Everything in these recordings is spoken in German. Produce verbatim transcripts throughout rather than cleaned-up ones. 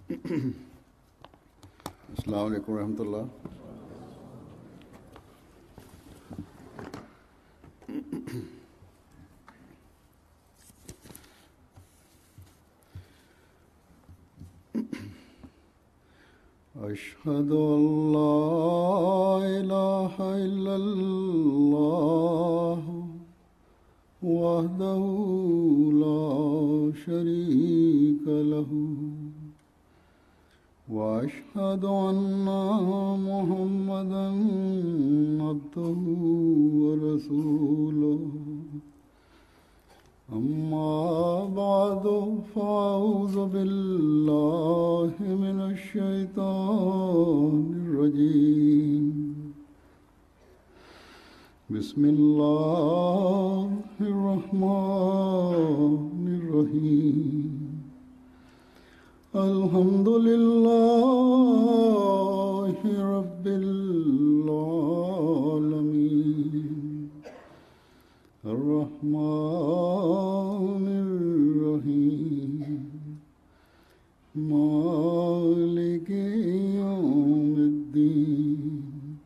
अस्सलाम वालेकुम रहमतुल्लाह। अशहदु अल्ला इलाहा इल्लल्लाह वहदहु ला शरीका लहू वअशहदु अन्ना मुहम्मदन अब्दुहु व रसूलुहु। अम्मा बादु फ़अऊज़ु बिल्लाहि मिनश शैतानिर रजीम। बिस्मिल्लाहिर रहमानिर रहीम। अल्हम्दुलिल्लाहि रब्बिल आलमीन अर्रहमानिर रहीम मालिकि यौमिद्दीन।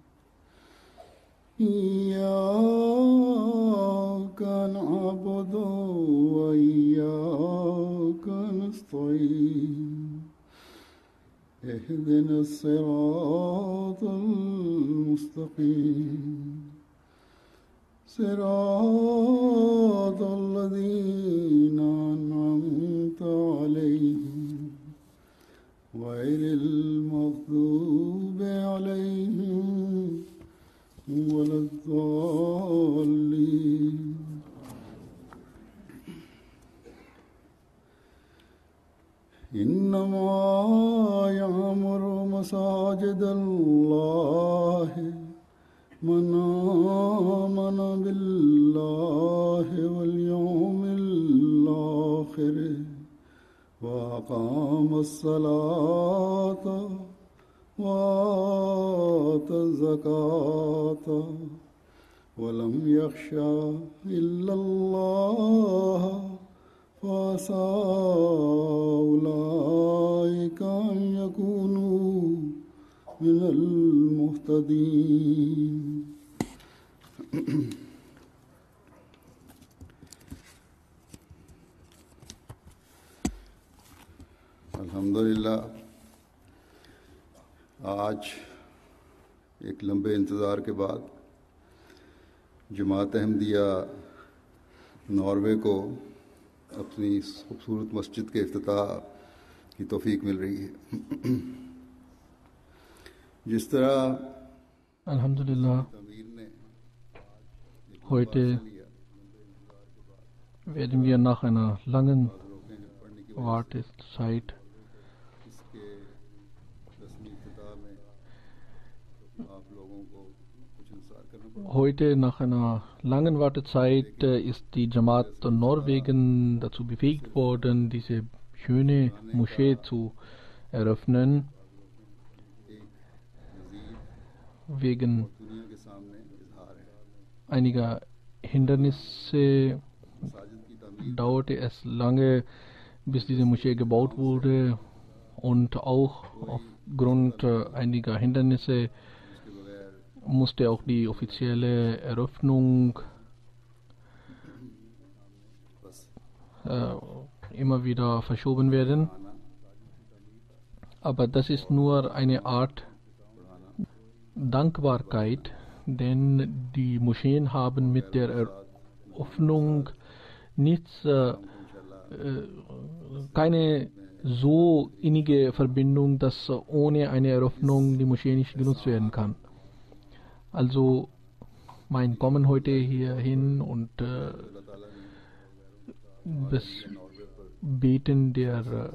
इय्याका नअबुदु व इय्याका नस्तईन। इहदिनस सिरातल मुस्तक़ीम सिरातल लज़ीना अनअमता अलैहिम गैरिल मग़दूबि अलैहिम वलद्दाल्लीन। इन्नमा यअमुरु मसाजिदल्लाहि मन आमन बिल्लाहि वल यौमिल आखिर व अक़ामस सलाता व आतज़ ज़काता व लम यख़शा इल्लल्लाह फ़असा उलाइका अन यकूनू मिनल मुहतदीन। अल्हम्दुलिल्लाह, आज एक लंबे इंतज़ार के बाद जमात अहमदिया नॉर्वे को अपनी इस खूबसूरत मस्जिद के इफ्तिताह की तौफीक मिल रही है। जिस तरह Alhamdulillah, heute werden wir nach einer langen Wartezeit Heute nach einer langen Wartezeit äh, ist die Jamaat Norwegen dazu befähigt worden, diese schöne Moschee zu eröffnen. Wegen einiger Hindernisse dauerte es lange, bis diese Moschee gebaut wurde, und auch aufgrund äh, einiger Hindernisse musste auch die offizielle Eröffnung äh, immer wieder verschoben werden. Aber das ist nur eine Art Dankbarkeit, denn die Moscheen haben mit der Eröffnung nichts, äh, äh, keine so innige Verbindung, dass ohne eine Eröffnung die Moschee nicht genutzt werden kann. Also mein Kommen heute hierhin und äh, das Beten der äh,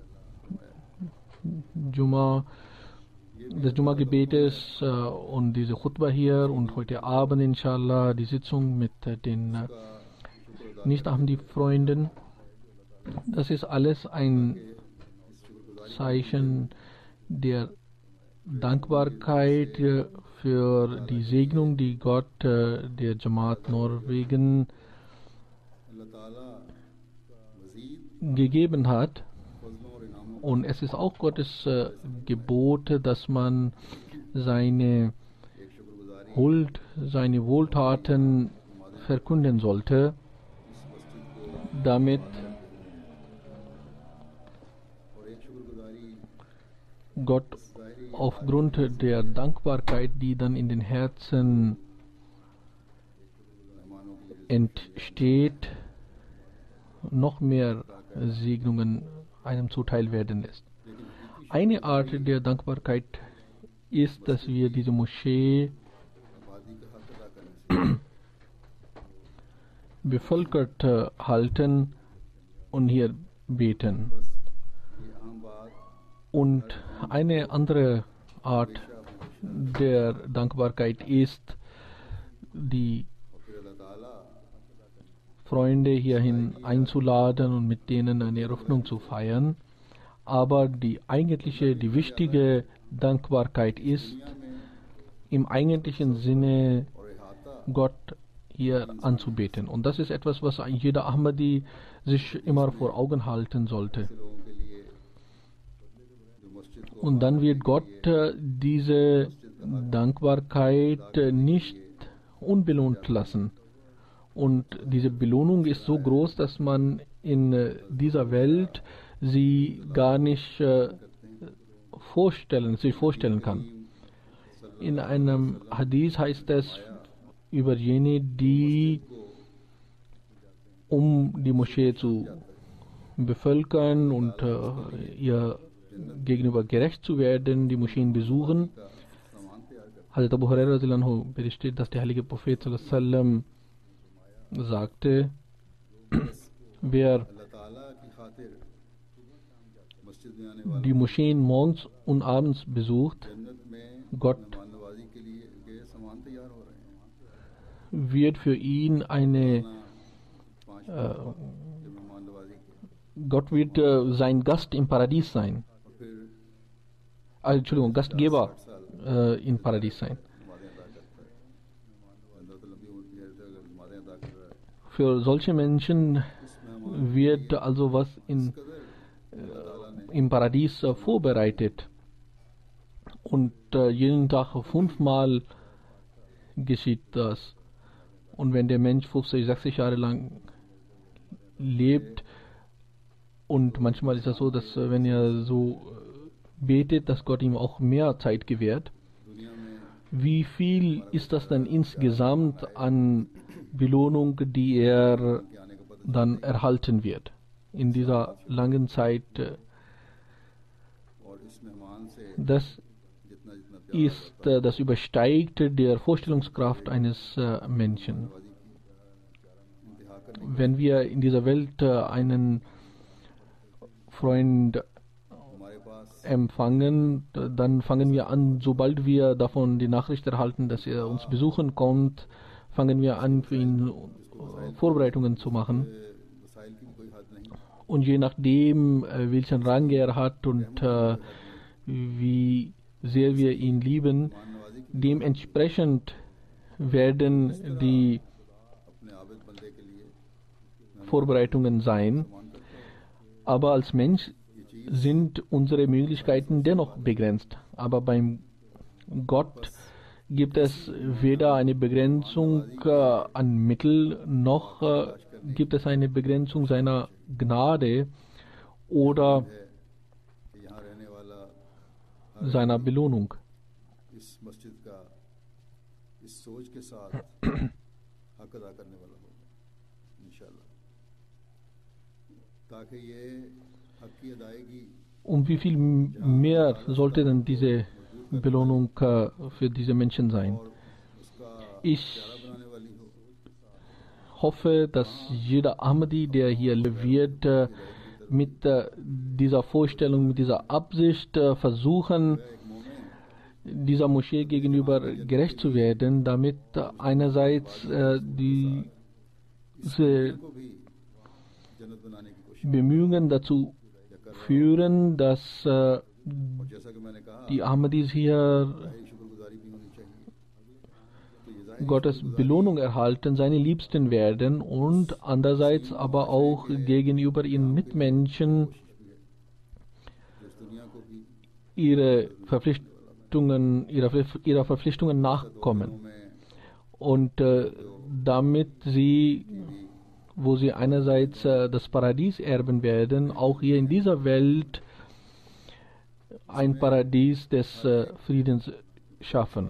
Juma, des Juma-Gebetes äh, und diese Khutbah hier und heute Abend inshallah die Sitzung mit äh, den äh, Nicht-Ahmadi-Freunden, das ist alles ein Zeichen der Dankbarkeit äh, für die Segnung, die Gott äh, der Jamaat Norwegen gegeben hat. Und es ist auch Gottes äh, Gebot, dass man seine Huld, seine Wohltaten verkünden sollte, damit Gott aufgrund der Dankbarkeit, die dann in den Herzen entsteht, noch mehr Segnungen einem zuteil werden lässt. Eine Art der Dankbarkeit ist, dass wir diese Moschee bevölkert halten und hier beten. Und eine andere Art der Dankbarkeit ist, die Freunde hierhin einzuladen und mit denen eine Eröffnung zu feiern. Aber die eigentliche, die wichtige Dankbarkeit ist, im eigentlichen Sinne Gott hier anzubeten. Und das ist etwas, was jeder Ahmadi sich immer vor Augen halten sollte. Und dann wird Gott äh, diese Dankbarkeit äh, nicht unbelohnt lassen. Und diese Belohnung ist so groß, dass man in äh, dieser Welt sie gar nicht äh, vorstellen, sich vorstellen kann. In einem Hadith heißt es über jene, die um die Moschee zu bevölkern und äh, ihr gegenüber gerecht zu werden, die Moscheen besuchen. Hazrat Abu Huraira radhiyallahu anhu berichtet, dass der heilige Prophet sallallahu alaihi wasallam sagte, wer die Moscheen morgens und abends besucht, Gott wird für ihn eine äh, Gott wird äh, sein Gast im Paradies sein. Also, Entschuldigung, Gastgeber äh, im Paradies sein. Für solche Menschen wird also was in, äh, im Paradies äh, vorbereitet. Und äh, jeden Tag fünfmal geschieht das. Und wenn der Mensch fünfzig, sechzig Jahre lang lebt, und manchmal ist es so, dass äh, wenn er so betet, dass Gott ihm auch mehr Zeit gewährt. Wie viel ist das dann insgesamt an Belohnung, die er dann erhalten wird in dieser langen Zeit? Das ist, das übersteigt der Vorstellungskraft eines Menschen. Wenn wir in dieser Welt einen Freund empfangen, dann fangen wir an, sobald wir davon die Nachricht erhalten, dass er uns besuchen kommt, fangen wir an, für ihn Vorbereitungen zu machen. Und je nachdem, welchen Rang er hat und äh, wie sehr wir ihn lieben, dementsprechend werden die Vorbereitungen sein. Aber als Mensch sind unsere Möglichkeiten dennoch begrenzt. Aber beim Gott gibt es weder eine Begrenzung äh, an Mittel, noch äh, gibt es eine Begrenzung seiner Gnade oder seiner Belohnung. Um wie viel mehr sollte denn diese Belohnung äh, für diese Menschen sein? Ich hoffe, dass jeder Ahmadi, der hier wird, äh, mit äh, dieser Vorstellung, mit dieser Absicht äh, versuchen, dieser Moschee gegenüber gerecht zu werden, damit äh, einerseits äh, die, diese Bemühungen dazu führen, dass äh, die Ahmadis hier Gottes Belohnung erhalten, seine Liebsten werden und andererseits aber auch gegenüber ihren Mitmenschen ihre Verpflichtungen, ihrer, ihrer Verpflichtungen nachkommen. Und äh, damit sie, wo sie einerseits äh, das Paradies erben werden, auch hier in dieser Welt ein Paradies des äh, Friedens schaffen.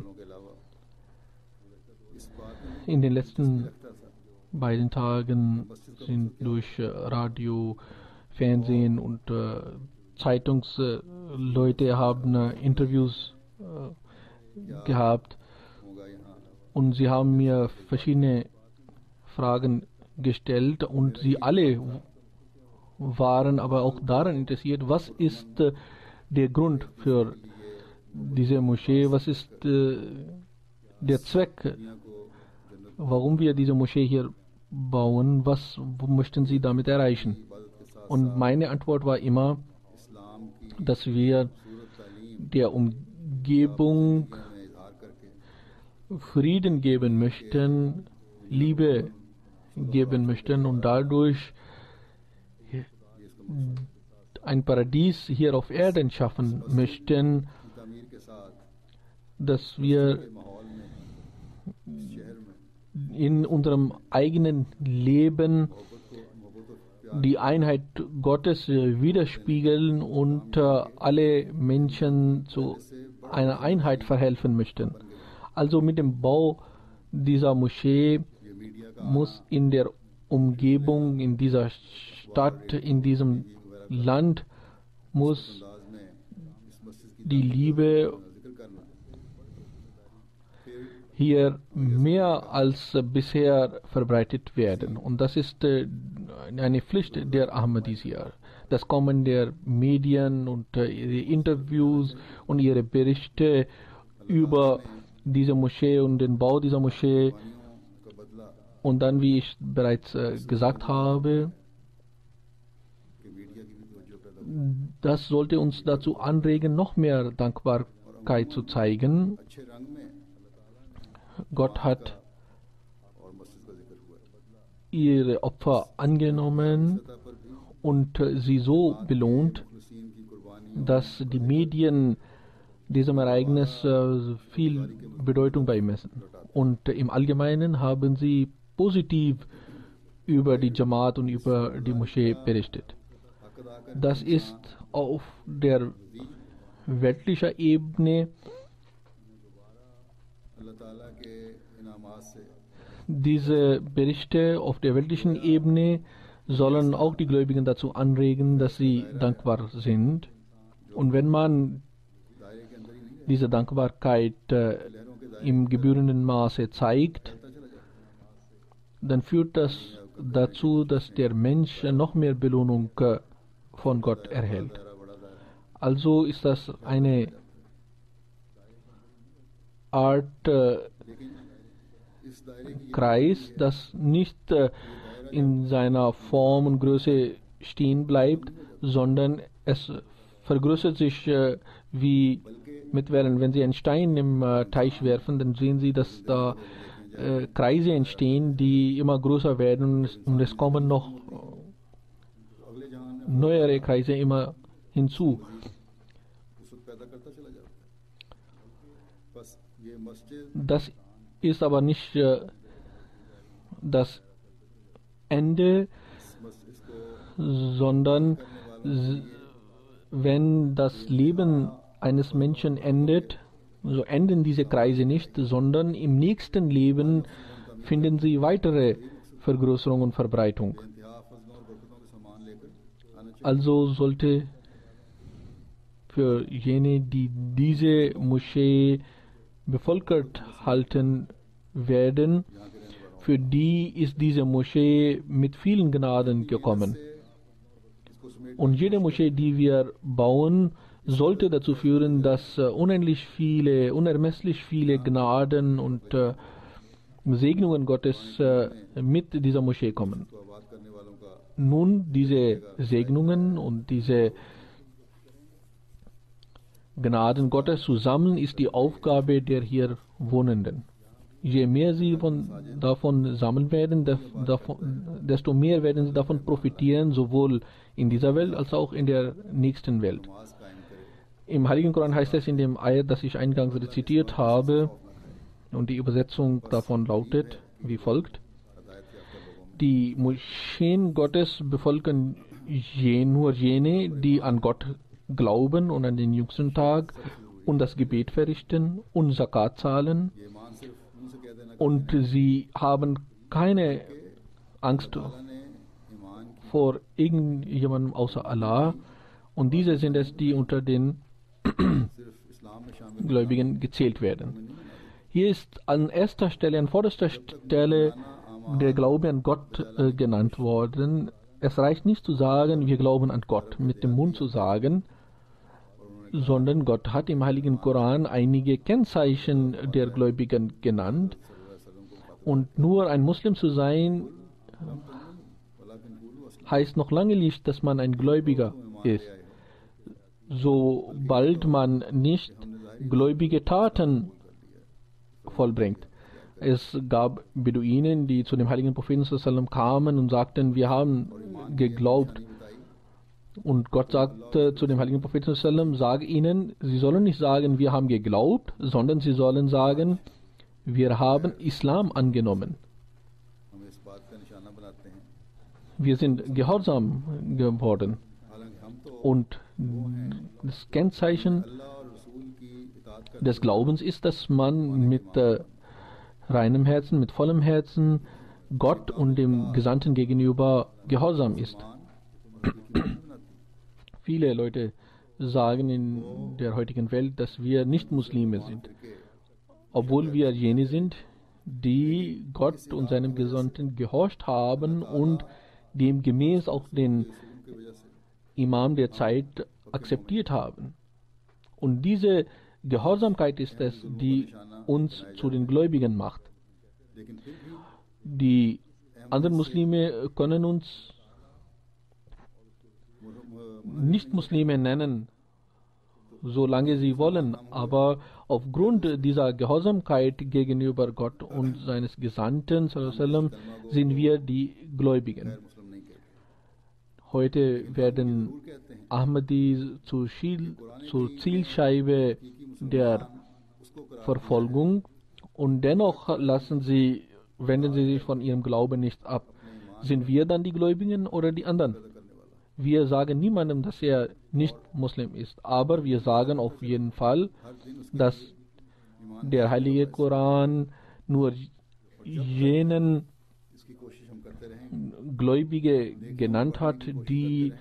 In den letzten beiden Tagen sind durch äh, Radio, Fernsehen und äh, Zeitungsleute äh, haben äh, Interviews äh, gehabt und sie haben mir verschiedene Fragen gestellt und sie alle waren aber auch daran interessiert, was ist äh, der Grund für diese Moschee, was ist äh, der Zweck, warum wir diese Moschee hier bauen, was möchten sie damit erreichen. Und meine Antwort war immer, dass wir der Umgebung Frieden geben möchten, Liebe geben möchten und dadurch ein Paradies hier auf Erden schaffen möchten, dass wir in unserem eigenen Leben die Einheit Gottes widerspiegeln und äh, alle Menschen zu einer Einheit verhelfen möchten. Also mit dem Bau dieser Moschee muss in der Umgebung, in dieser Stadt, in diesem Land, muss die Liebe hier mehr als bisher verbreitet werden. Und das ist äh, eine Pflicht der Ahmadis hier. Das Kommen der Medien und äh, ihre Interviews und ihre Berichte über diese Moschee und den Bau dieser Moschee. Und dann, wie ich bereits äh, gesagt habe, das sollte uns dazu anregen, noch mehr Dankbarkeit zu zeigen. Gott hat ihre Opfer angenommen und sie so belohnt, dass die Medien diesem Ereignis viel Bedeutung beimessen. Und im Allgemeinen haben sie positiv über die Jamaat und über die Moschee berichtet. Das ist auf der weltlichen Ebene. Diese Berichte auf der weltlichen Ebene sollen auch die Gläubigen dazu anregen, dass sie dankbar sind. Und wenn man diese Dankbarkeit äh, im gebührenden Maße zeigt, dann führt das dazu, dass der Mensch noch mehr Belohnung äh, von Gott erhält. Also ist das eine Art äh, Kreis, das nicht äh, in seiner Form und Größe stehen bleibt, sondern es vergrößert sich äh, wie mitwährend, wenn Sie einen Stein im äh, Teich werfen, dann sehen Sie, dass da äh, Kreise entstehen, die immer größer werden und es kommen noch neuere Kreise immer hinzu. Das ist aber nicht äh, das Ende, sondern wenn das Leben eines Menschen endet, so enden diese Kreise nicht, sondern im nächsten Leben finden sie weitere Vergrößerung und Verbreitung. Also sollte für jene, die diese Moschee bevölkert halten werden, für die ist diese Moschee mit vielen Gnaden gekommen. Und jede Moschee, die wir bauen, sollte dazu führen, dass uh, unendlich viele, unermesslich viele Gnaden und uh, Segnungen Gottes uh, mit dieser Moschee kommen. Nun, diese Segnungen und diese Gnaden Gottes zusammen ist die Aufgabe der hier Wohnenden. Je mehr sie von, davon sammeln werden, davon, desto mehr werden sie davon profitieren, sowohl in dieser Welt als auch in der nächsten Welt. Im Heiligen Koran heißt es in dem Ayat, das ich eingangs rezitiert habe, und die Übersetzung davon lautet wie folgt: Die Moscheen Gottes befolgen je, nur jene, die an Gott glauben und an den jüngsten Tag und das Gebet verrichten und Zakat zahlen, und sie haben keine Angst vor irgendjemandem außer Allah, und diese sind es, die unter den Gläubigen gezählt werden. Hier ist an erster Stelle, an vorderster Stelle der Glaube an Gott äh, genannt worden. Es reicht nicht zu sagen, wir glauben an Gott, mit dem Mund zu sagen, sondern Gott hat im Heiligen Koran einige Kennzeichen der Gläubigen genannt. Und nur ein Muslim zu sein, heißt noch lange nicht, dass man ein Gläubiger ist. Sobald man nicht gläubige Taten vollbringt. Es gab Beduinen, die zu dem heiligen Propheten sallam kamen und sagten, wir haben geglaubt. Und Gott sagte zu dem heiligen Propheten sallam, sage ihnen, sie sollen nicht sagen, wir haben geglaubt, sondern sie sollen sagen, wir haben Islam angenommen. Wir sind gehorsam geworden. Und das Kennzeichen des Glaubens ist, dass man mit äh, reinem Herzen, mit vollem Herzen Gott und dem Gesandten gegenüber gehorsam ist. Viele Leute sagen in der heutigen Welt, dass wir nicht Muslime sind, obwohl wir jene sind, die Gott und seinem Gesandten gehorcht haben und demgemäß auch den Imam der Zeit akzeptiert haben. Und diese Gehorsamkeit ist es, die uns zu den Gläubigen macht. Die anderen Muslime können uns nicht Muslime nennen, solange sie wollen, aber aufgrund dieser Gehorsamkeit gegenüber Gott und seines Gesandten sind wir die Gläubigen. Heute werden Ahmadis zur, zur Zielscheibe der Verfolgung, und dennoch lassen sie, wenden sie sich von ihrem Glauben nicht ab. Sind wir dann die Gläubigen oder die anderen? Wir sagen niemandem, dass er nicht Muslim ist, aber wir sagen auf jeden Fall, dass der heilige Koran nur jenen Gläubige genannt hat, die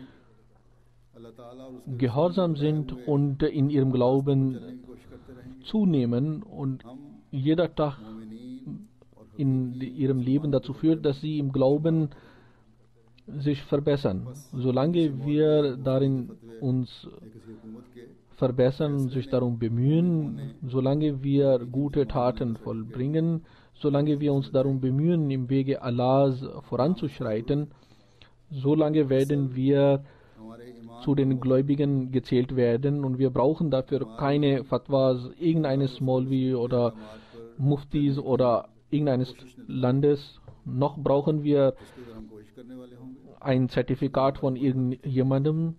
gehorsam sind und in ihrem Glauben zunehmen, und jeder Tag in ihrem Leben dazu führt, dass sie im Glauben sich verbessern. Solange wir darin uns verbessern, sich darum bemühen, solange wir gute Taten vollbringen, solange wir uns darum bemühen, im Wege Allahs voranzuschreiten, solange werden wir zu den Gläubigen gezählt werden, und wir brauchen dafür keine Fatwas irgendeines Maulvi oder Muftis oder irgendeines Landes, noch brauchen wir ein Zertifikat von irgendjemandem.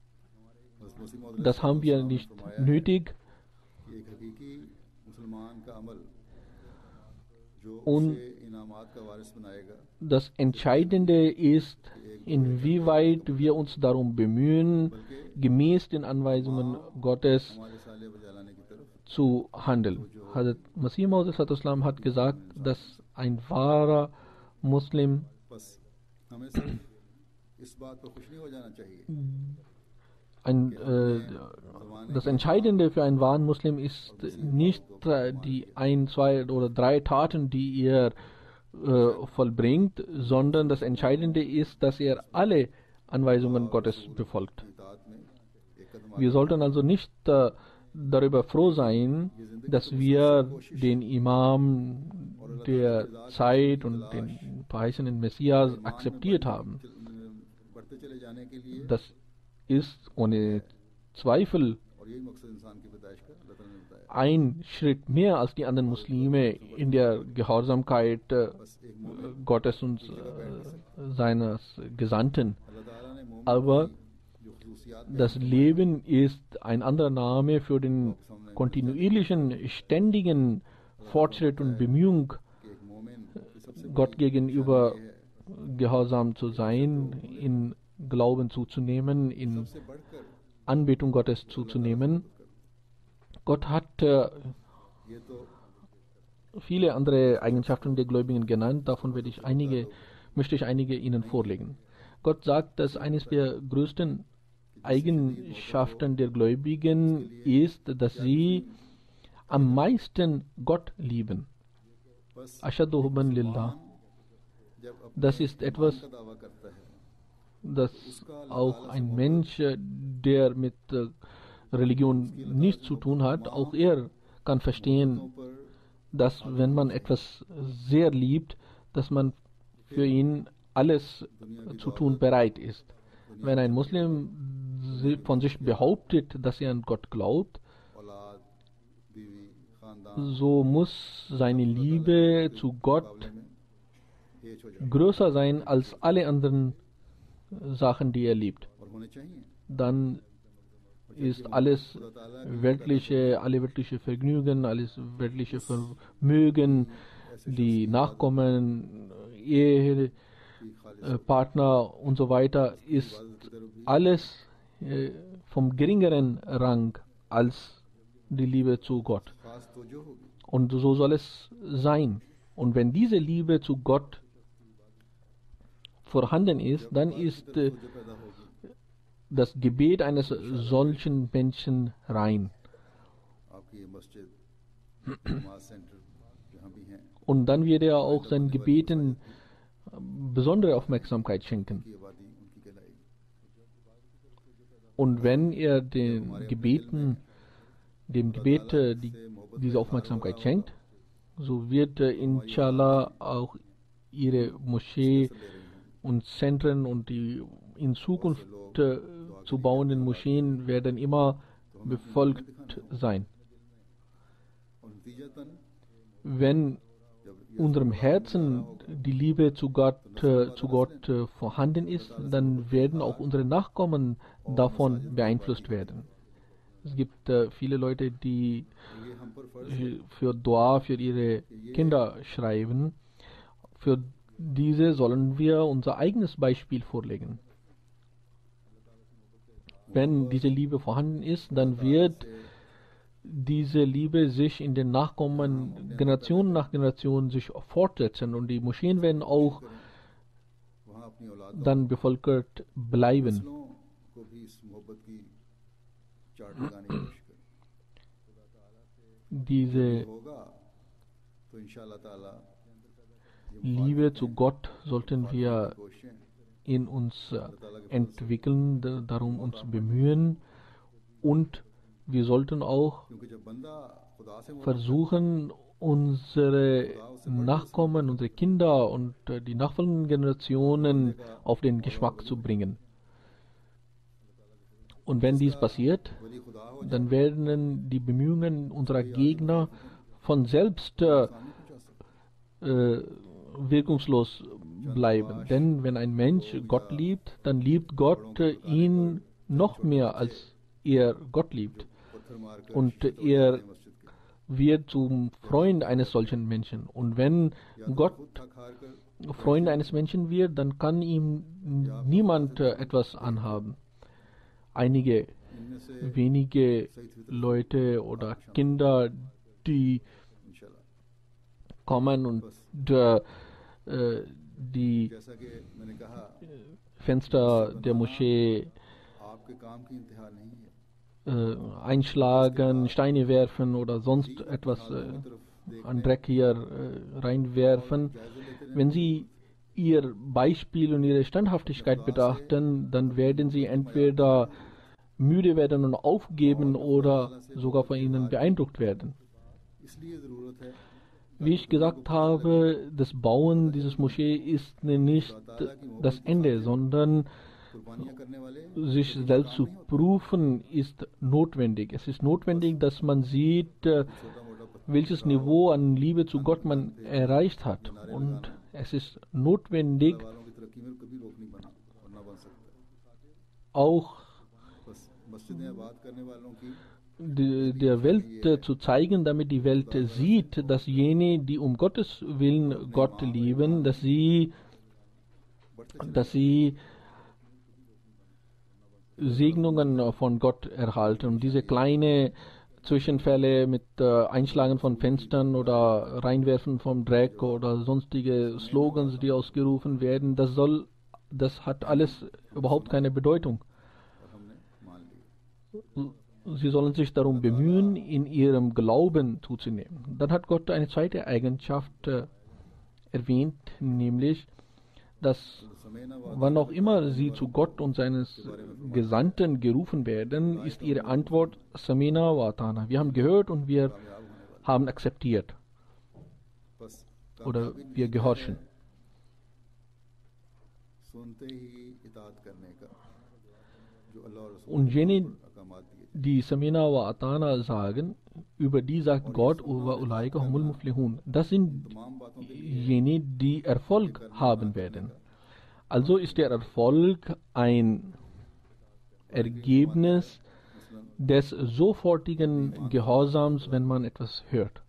Das haben wir nicht nötig. Und das Entscheidende ist, inwieweit wir uns darum bemühen, gemäß den Anweisungen Gottes zu handeln. Hazrat Masih Maud hat gesagt, dass ein wahrer Muslim ein, äh, das Entscheidende für einen wahren Muslim ist nicht äh, die ein, zwei oder drei Taten, die er äh, vollbringt, sondern das Entscheidende ist, dass er alle Anweisungen Gottes befolgt. Wir sollten also nicht äh, darüber froh sein, dass wir den Imam der Zeit und den verheißenen Messias akzeptiert haben. Das ist ohne Zweifel ein Schritt mehr als die anderen Muslime in der Gehorsamkeit äh, Gottes und äh, seines Gesandten. Aber das Leben ist ein anderer Name für den kontinuierlichen, ständigen Fortschritt und Bemühung, कि एक मोमिन की सबसे Gott gegenüber gehorsam zu sein, in Glauben zuzunehmen, in सबसे बढ़कर Anbetung Gottes zuzunehmen. Gott hat äh, ये तो viele andere Eigenschaften der Gläubigen genannt, davon werde ich einige, möchte ich einige Ihnen vorlegen. Gott sagt, dass eines der größten Eigenschaften der Gläubigen ist, dass sie am meisten Gott lieben. बस Ashaddu hubban lillah. जब अपने Das ist etwas, का दावा करता है das auch ein Mensch, äh, der mit äh, Religion nichts zu tun hat, auch er kann verstehen, पर dass wenn man etwas sehr liebt, dass man für ihn alles zu tun bereit ist. Wenn ein Muslim si- von sich behauptet, dass er an Gott glaubt, औलाद बीवी खानदान so muss seine Liebe zu Gott में हेच हो जाए größer sein als alle anderen Sachen, die er liebt. और होने चाहिए Dann ist alles weltliche, alle weltliche Vergnügen, alles weltliche Vermögen, die Nachkommen, Ehe, कि खालिस äh, Partner und so weiter, ist की तरफ भी alles äh, vom geringeren Rang als die Liebe zu Gott. खास तवज्जो होगी Und so soll es sein. Und wenn diese Liebe zu Gott vorhanden ist, dann ist äh, तवज्जो पैदा होगी das Gebet eines solchen Menschen rein. आपकी ये मस्जिद नमाज सेंटर जहाँ भी हैं Und dann wird er auch seinen Gebeten besondere Aufmerksamkeit schenken. की आबादी उनकी कहलाएगी Und wenn er den Gebeten, dem Gebet äh, die, diese Aufmerksamkeit schenkt, so wird äh, inshallah auch ihre Moschee und Zentren und die in Zukunft äh, zu bauenden Moscheen werden immer befolgt sein. और नतीजतन Wenn जब unserem Herzen die Liebe zu Gott, äh, zu Gott äh, vorhanden ist, dann werden auch unsere Nachkommen davon beeinflusst werden. Es gibt äh, viele Leute, die ये हम पर फर्ज äh, für Dua für ihre Kinder schreiben. Für diese sollen wir unser eigenes Beispiel vorlegen. Wenn diese Liebe vorhanden ist, dann wird diese Liebe sich in den Nachkommen Generation nach Generation sich fortsetzen und die Moscheen werden auch वहाँ अपनी औलाद dann bevölkert bleiben. नस्लों को भी इस मोहब्बत की चार्ट लगाने की कोशिश करें Diese होगा तो इंशाअल्लाह ताला Liebe zu Gott sollten wir कोशिशें in uns äh, entwickeln, da- darum uns bemühen und wir sollten auch क्योंकि जब बंदा खुदा से मोहब्बत versuchen, unsere Nachkommen, unsere Kinder und äh, die nachfolgenden Generationen auf den Geschmack zu bringen. Und wenn dies passiert, वली खुदा हो dann werden die Bemühungen unserer Gegner von selbst äh, äh, wirkungslos bleiben. Denn wenn ein Mensch Gott liebt, dann liebt Gott äh, ihn noch mehr, als er Gott liebt. पत्थर मार कर Und शीशे तोड़ er देते हैं मस्जिद के wird zum Freund eines solchen Menschen. Und wenn Gott खुद थक हार कर Freund eines Menschen wird, dann kann ihm niemand äh, etwas anhaben. Einige इनमें से wenige Leute oder Kinder, die इंशाल्लाह kommen und äh, äh, die जैसा कि मैंने कहा Fenster der Moschee आपके काम की इंतहा नहीं है äh, einschlagen, Steine werfen oder sonst etwas äh, an Dreck hier äh, reinwerfen. Wenn sie ihr Beispiel und ihre Standhaftigkeit betrachten, dann werden sie entweder müde werden und aufgeben oder sogar von ihnen beeindruckt werden. इसलिए ज़रूरत है Wie ich gesagt habe, das Bauen dieses Moschee ist nicht das Ende, sondern कुर्बानियाँ करने वाले sich selbst zu prüfen ist notwendig. Es ist notwendig, dass man sieht, äh, छोटा मोटा welches Niveau an Liebe zu Gott man erreicht hat. Und es ist notwendig, वालों की तरक्की में कभी रोक नहीं बना और ना बन सकता auch बस मस्जिदें आबाद करने वालों की die, der Welt äh, zu zeigen, damit die Welt äh, sieht, dass jene, die um Gottes Willen Gott lieben, dass sie, dass sie Segnungen von Gott erhalten. Und diese kleine Zwischenfälle mit äh, Einschlagen von Fenstern oder Reinwerfen vom Dreck oder sonstige Slogans, die ausgerufen werden, das soll, das hat alles überhaupt keine Bedeutung. और हमने मान लिया। Sie sollen sich darum bemühen, in ihrem Glauben zuzunehmen. Dann hat Gott eine zweite Eigenschaft äh, erwähnt, nämlich, dass समेना wann auch immer sie zu Gott und seines Gesandten gerufen werden, ist ihre Antwort Samina wa Atana. Wir haben gehört und wir haben akzeptiert बस oder wir gehorchen. सुनते ही इताअत करने का जो अल्लाह और रसूल Und jene, अहकामात दिए die Samina wa Atana sagen, über die sagt Gott, wa ulaika humul muflihun. Das sind तमाम बातों के लिए jene, die Erfolg haben werden. Also ist der Erfolg ein Ergebnis des sofortigen Gehorsams, wenn man etwas hört.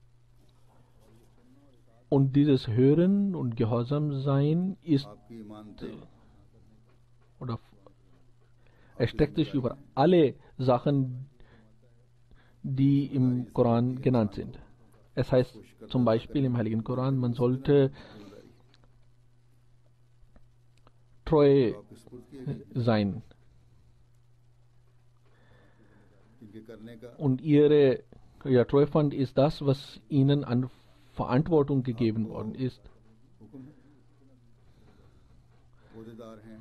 Und dieses Hören und Gehorsamsein ist आपकी ईमानते oder erstreckt sich über alle Sachen, die im Koran genannt sind. Es heißt zum Beispiel im Heiligen Koran, man sollte treu आपके सुपुर्द किए गए sein. इनके करने का Und ihre ja, Treuepfand ist das, was ihnen an Verantwortung gegeben worden ist. हुक्म है ओहदेदार हैं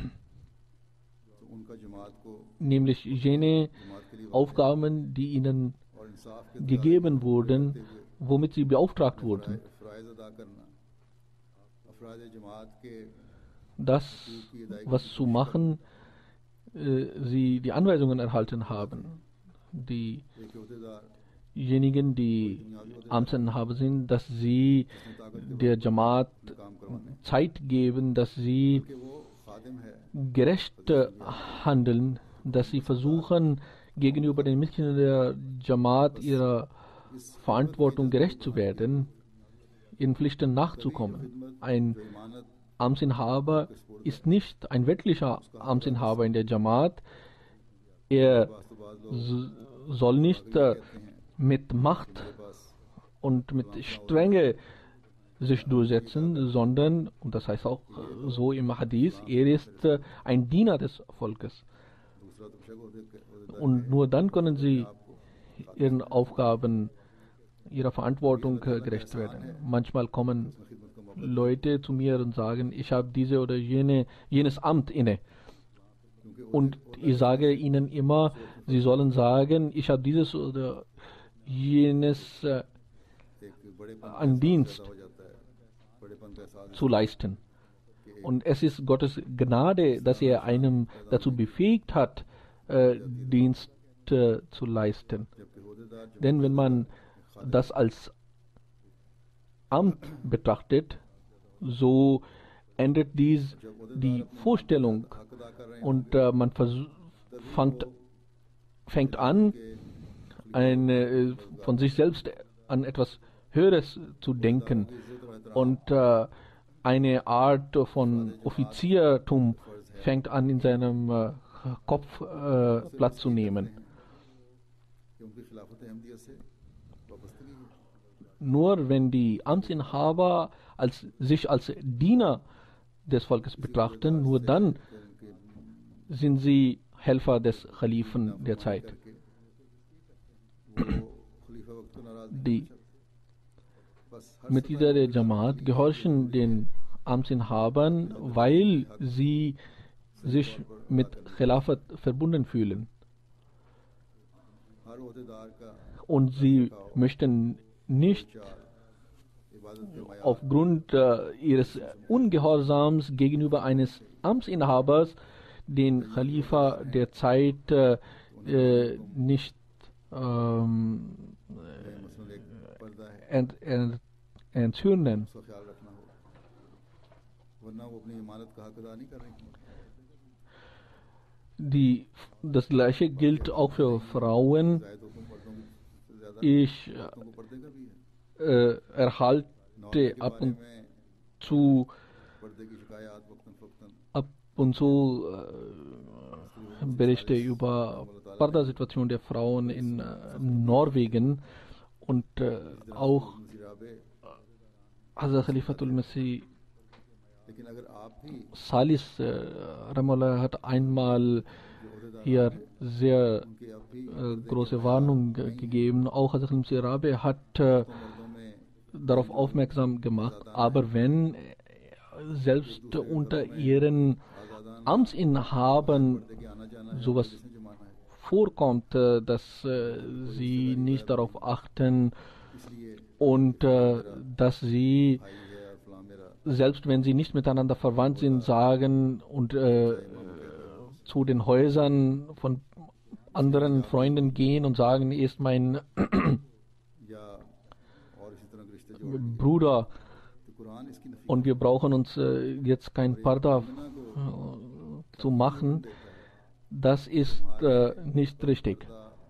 तो उनका जमात को Nämlich jene जमात के लिए Aufgaben, die ihnen और इंसाफ के gegeben wurden, womit sie beauftragt wurden. फ़राइज़ अदा करना अफराद जमात के Das, was zu machen, äh, sie die Anweisungen erhalten haben. एक ओहदेदार Diejenigen, die Amtsinhaber sind, dass sie der Jamaat काम करवाने Zeit geben, dass sie कि वो खादिम है gerecht äh, handeln, dass sie versuchen, gegenüber den Mitgliedern der Jamaat ihrer Verantwortung gerecht zu werden, ihren Pflichten nachzukommen. Ein जो ईमानत Amtsinhaber ist nicht ein weltlicher Amtsinhaber in der Jamaat. Er वास्तुबाज लोग s- soll nicht äh, mit Macht बस und mit Strenge sich durchsetzen, sondern, und das heißt auch äh, so im Hadith, er ist äh, ein Diener des Volkes. दूसरा तो शक ओहदेदार Und nur dann können sie ihren Aufgaben, ihrer Verantwortung äh, gerecht werden. Manchmal kommen खिदमत का मौका Leute zu mir und sagen, ich habe diese oder jene, jenes Amt inne. क्योंकि Und ich sage ihnen immer, sie sollen sagen, ich habe dieses oder jenes äh, एक बड़ेपन an Dienst हो जाता है बड़ेपन का एहसास zu leisten. Und es ist Gottes Gnade, dass er einem dazu befähigt hat, äh, Dienst äh, zu leisten. जबकि ओहदेदार जो Denn wenn man das als Amt betrachtet, so ändert dies die Vorstellung हक अदा कर रहे हैं und äh, man versuch, fängt, fängt an, ein, äh, von sich selbst an etwas Höheres zu denken इज्जत और एहतराम und äh, eine Art von Offiziertum fängt an, in seinem äh, Kopf äh, Platz zu nehmen. कि उनकी खिलाफत अहमदिया से वाबस्तगी है Nur wenn die Amtsinhaber als, sich als Diener des Volkes betrachten, nur dann कि उनके sind sie Helfer des Khalifen der Zeit. करके वो खलीफा वक्त को नाराज नहीं Die कर सकते। बस हर Mitglieder der Jamaat gehorchen den Amtsinhabern, weil sie sich mit Khilafat verbunden fühlen. हर ओहदेदार का Und sie möchten nicht चार इबादत के माया aufgrund äh, ihres Ungehorsams gegenüber eines Amtsinhabers den Khalifa der Zeit äh, äh, nicht ähm, मसलन एक पर्दा है ent, ent, entzürnen. उसका ख्याल रखना होगा वरना वो अपनी इमानत का हक अदा नहीं कर रही die, das gleiche gilt auch für Frauen. जायद हुक्म पर्दों की ज़्यादा Ich औरतों को पर्दे का भी है। äh, erhalte नॉर्वे के ab बारे und में zu, पर्दे की शिकायत वक्तन फ़वक्तन ab und zu äh, Berichte über Parda-Situation der Frauen in äh, Norwegen und äh, auch मसीराबे, Hazrat Khalifatul Masih लेकिन अगर आप भी Salis äh, Rahimahullah hat einmal जो अहदेदार hier sehr उनके अब भी äh, große Warnung äh, gegeben. Auch Hazrat Masih Rabi hat äh, तो मर्दों में darauf aufmerksam gemacht, aber wenn äh, selbst unter ihren Amtsinhabern पर्दे के आना जाना है sowas जिसने जमाना है, vorkommt, äh, dass äh, sie nicht darauf achten इसलिए und äh, dass sie, भाई है और फलां मेरा selbst wenn sie nicht miteinander verwandt sind, sagen und äh, zu den Häusern von anderen Freunden gehen und sagen, er ist mein या और इसी तरह के रिश्ते जोड़ Bruder तो कुरान इसकी Nafi und wir brauchen uns äh, jetzt kein Parda äh, zu machen. Das ist äh, nicht richtig.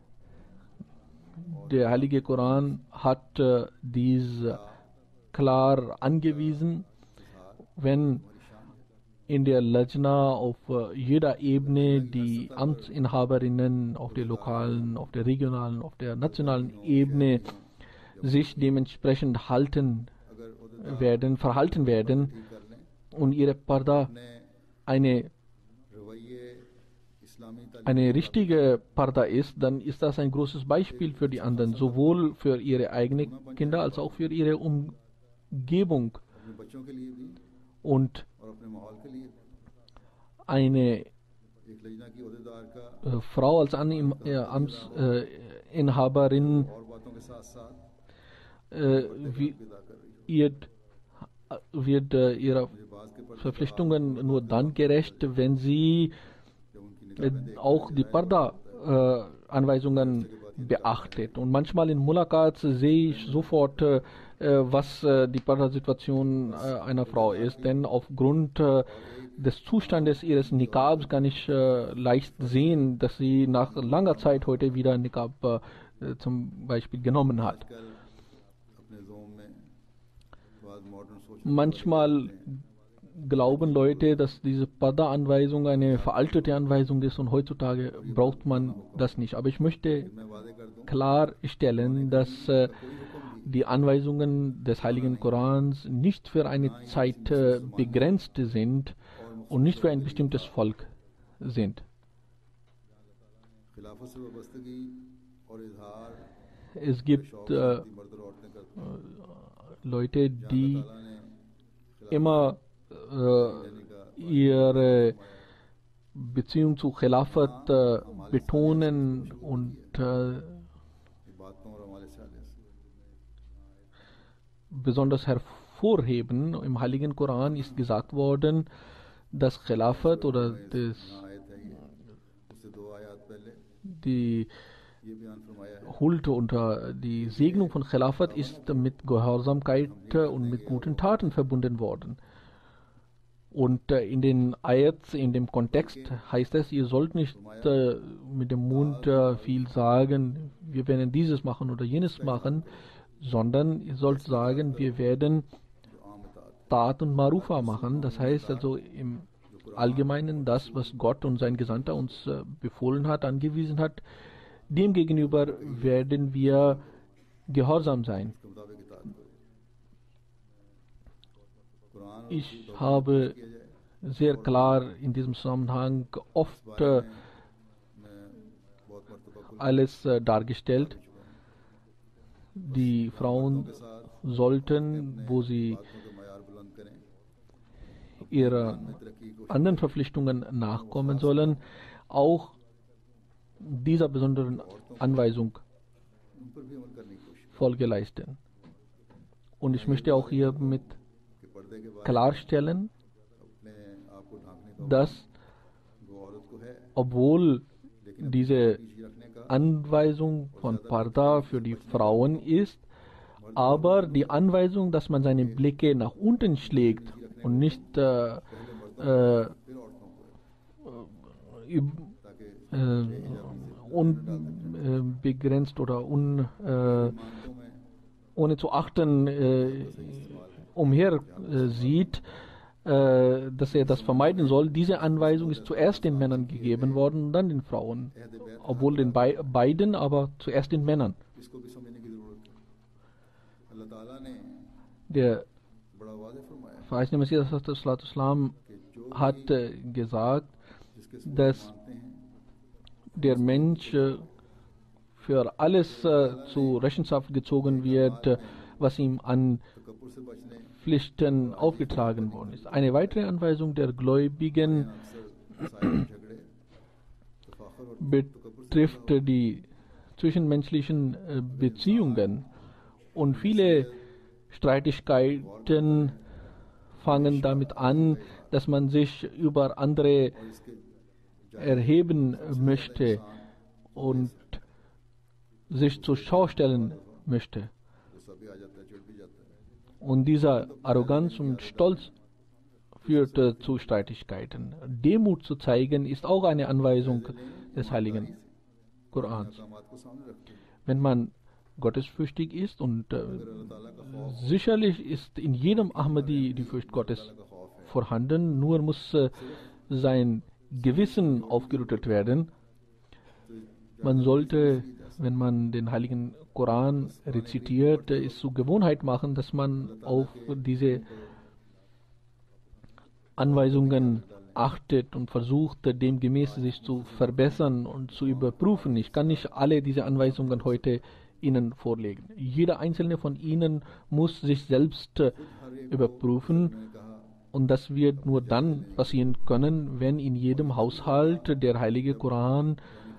Der Heilige Koran hat äh, dies klar angewiesen, wenn in der Lajna auf äh, jeder Ebene die Amtsinhaberinnen auf der lokalen, auf der regionalen, auf der nationalen Ebene sich dementsprechend halten अगर उहदेदार werden, verhalten werden ठीक कर लें, und ihre Parda अपने eine रवैये इस्लामी तालीम eine richtige Parda ist, dann ist das ein großes Beispiel für die anderen, sowohl für ihre eigenen Kinder als auch für ihre Umgebung. अपने बच्चों के लिए भी Und और अपने माहौल के लिए भी। eine एक लजना की अहदेदार का äh, Frau als An äh, Amtsinhaberin äh, Inhaberin, और बातों के साथ साथ äh, wie, अदा कर रही हो, wird, wird äh, ihrer मुझे बाज के पर्दे Verpflichtungen nur dann gerecht, wenn sie जब उनकी äh, निगाहें देख auch die Parda-Anweisungen beachtet. Und manchmal in Mulakats sehe ich sofort, äh, äh, was äh, die Parda-Situation äh, einer Frau ist, denn aufgrund äh, des Zustandes ihres Niqabs kann ich äh, leicht sehen, dass sie nach langer Zeit heute wieder Niqab äh, zum Beispiel genommen hat. आजकल अपने जोम में बाद मॉडर्न सोच Manchmal glauben Leute, dass diese Parda-Anweisung eine veraltete Anweisung ist und heutzutage braucht man das nicht. Aber ich möchte मैं वादे कर दूं klarstellen, dass äh, die Anweisungen des Heiligen Korans nicht für eine Zeit äh, begrenzt sind und nicht für ein bestimmtes Volk sind. खिलाफत से वाबस्तगी और इजहार Es gibt शौक äh, शक्ति मर्द और औरतें करते हैं। Leute, die अल्लाह ने खिलाफत immer äh, ihre Beziehung zu Khilafat äh, betonen und äh, की बातों और हमारे साले से besonders hervorheben. Im Heiligen Koran ist gesagt worden, dass Khilafat oder das, आयत है ये उससे दो आयत पहले die ये बयान फरमाया है Huld unter die Segnung von Khilafat ist mit Gehorsamkeit und mit guten Taten verbunden worden. Und äh, in den Ayats, in dem Kontext heißt es, ihr sollt nicht äh, mit dem Mund äh, viel sagen, wir werden dieses machen oder jenes machen, sondern ihr sollt sagen, wir werden जो आम इतात Tat und Marufa machen. Das heißt also im Allgemeinen das, was Gott und sein Gesandter uns äh, befohlen hat, angewiesen hat, demgegenüber werden wir gehorsam sein. के मुताबिक इतात करो। कुरान और Ich habe किया जाए sehr klar in diesem Zusammenhang oft äh, मैं बहुत मरतबा खुल alles äh, dargestellt. चुका हूँ। Die Frauen के साथ sollten, wo sie बातों के मयार बुलंद करें, ihrer तरक्की को anderen Verpflichtungen nachkommen sollen, auch dieser besonderen Anweisung उन पर भी अमल करने की कोशिश Folge leisten. Und ich möchte auch hiermit कि पर्दे के बाद klarstellen, अपने आप को ढांकने का dass वो औरत को है, obwohl लेकिन diese पीछे रखने का Anweisung von Parda für die Frauen ist, aber die Anweisung, dass man seine Blicke nach unten schlägt und nicht äh, äh, फिर औरतों को है, üb- äh, unbegrenzt oder un, äh, ohne zu achten äh, umher äh, sieht, äh, dass er das vermeiden soll. Diese Anweisung ist zuerst den Männern gegeben worden und dann den Frauen. Obwohl den Be beiden, aber zuerst den Männern. इसको भी समझने की जरूरत है। अल्लाह ताला ने Der बड़ा वाज़ेह फरमाया verheißene Messias Islam कि जो hat äh, gesagt, जिसके सबूत dass मानते हैं der Mensch äh, für alles äh, zur Rechenschaft gezogen wird, äh, was ihm an तकब्बुर से बचने Pflichten aufgetragen worden ist. Eine weitere Anweisung der Gläubigen अक्सर मसाइल झगड़े तफाखुर और betrifft äh, die zwischenmenschlichen äh, Beziehungen. Und viele Streitigkeiten fangen damit an, dass man sich über andere और इसके erheben möchte und sich zur Schau stellen möchte. गुस्सा भी आ जाता है, चिढ़ भी जाता है। Und dieser Arroganz und Stolz führt äh, zu Streitigkeiten. Demut zu zeigen ist auch eine Anweisung des Heiligen Korans. अहकामात को सामने रखते हैं। Wenn man gottesfürchtig ist und äh, अगर अल्लाह ताला का खौफ sicherlich ist in jedem Ahmadi die Furcht Gottes का खौफ है vorhanden, nur muss äh, sein Gewissen aufgerüttelt werden. Man sollte, wenn man den heiligen Koran rezitiert, äh, es zur Gewohnheit machen, dass man auf diese Anweisungen achtet und versucht, äh, demgemäß sich zu verbessern und zu überprüfen. Ich kann nicht alle diese Anweisungen heute Ihnen vorlegen. Jeder einzelne von Ihnen muss sich selbst äh, überprüfen. Und das wird nur dann passieren können, wenn in jedem Haushalt der heilige Koran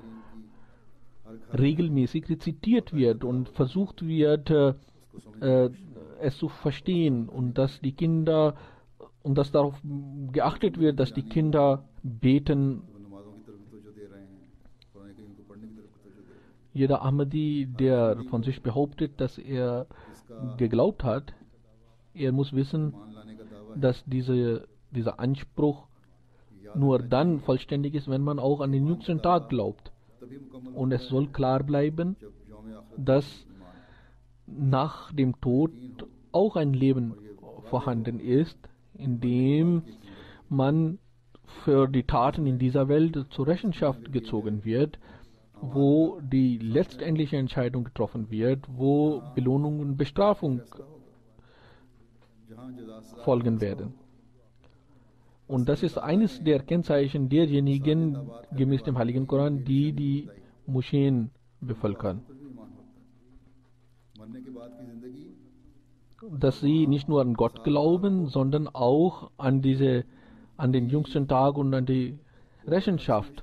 regelmäßig rezitiert wird und versucht wird, äh, äh, es zu verstehen und dass die Kinder und dass darauf geachtet wird, dass die Kinder beten. वो नमाजों की तरफ भी तवज्जो दे रहे हैं, कुरान करीम को पढ़ने की तरफ भी तवज्जो दे रहे हैं। Jeder Ahmadi, der von sich behauptet, dass er geglaubt hat, er muss wissen, मान लाने का दावा है dass diese, dieser Anspruch nur dann vollständig ist, wenn man auch an den jüngsten Tag glaubt. तभी मुकम्मल Und es soll klar bleiben, जब यौम आखिरत dass ईमान nach dem Tod auch ein Leben vorhanden ist, in dem man für die Taten in dieser Welt zur Rechenschaft gezogen wird, wo die letztendliche Entscheidung getroffen wird, wo Belohnung und Bestrafung जहाँ जज़ा सज़ा folgen werden. Und das ist eines der Kennzeichen derjenigen, gemäß dem Heiligen Koran, die die Moscheen bevölkern. पर भी ईमान होता है। मरने के बाद की जिंदगी Dass sie nicht nur an Gott glauben, sondern auch an diese, an den jüngsten Tag und an die Rechenschaft.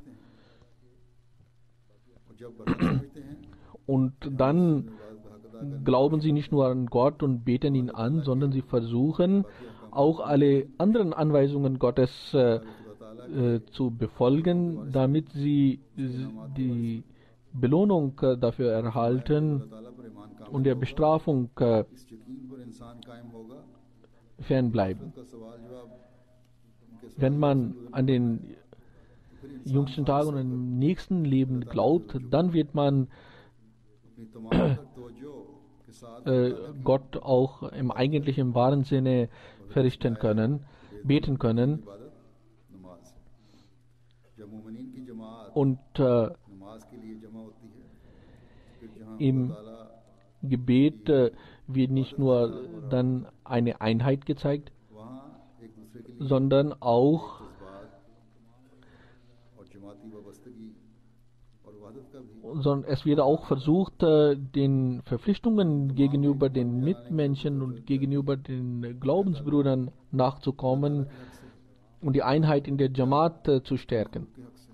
और जब बर्दाश्त समझते हैं Und dann glauben sie nicht nur an Gott und beten ihn an, sondern sie versuchen auch alle anderen Anweisungen Gottes äh, äh, zu befolgen, damit sie die Belohnung äh, dafür erhalten अल्लाह ताला पर ईमान कामिल und der Bestrafung äh, इस यकीन पर इंसान कायम होगा fernbleiben. का सवाल जवाब उनके Wenn man an den jüngsten Tag und an den nächsten Leben glaubt, dann wird man अपनी तमाम तवज्जो के साथ äh, Gott auch im eigentlich im wahren Sinne verrichten können, beten können. इबादत नमाज है। जब मोमिनीन की जमात Und äh, नमाज के लिए जमा होती है फिर जहाँ im अल्लाह ताला Gebet äh, wird nicht nur dann eine Einheit gezeigt, वहाँ एक दूसरे के लिए sondern auch जज्बात और जमाती वाबस्तगी और वहदत का भी sondern es wird auch versucht, äh, den Verpflichtungen gegenüber den Mitmenschen und gegenüber den Glaubensbrüdern nachzukommen und die Einheit in der Jamaat äh, zu stärken. के हक से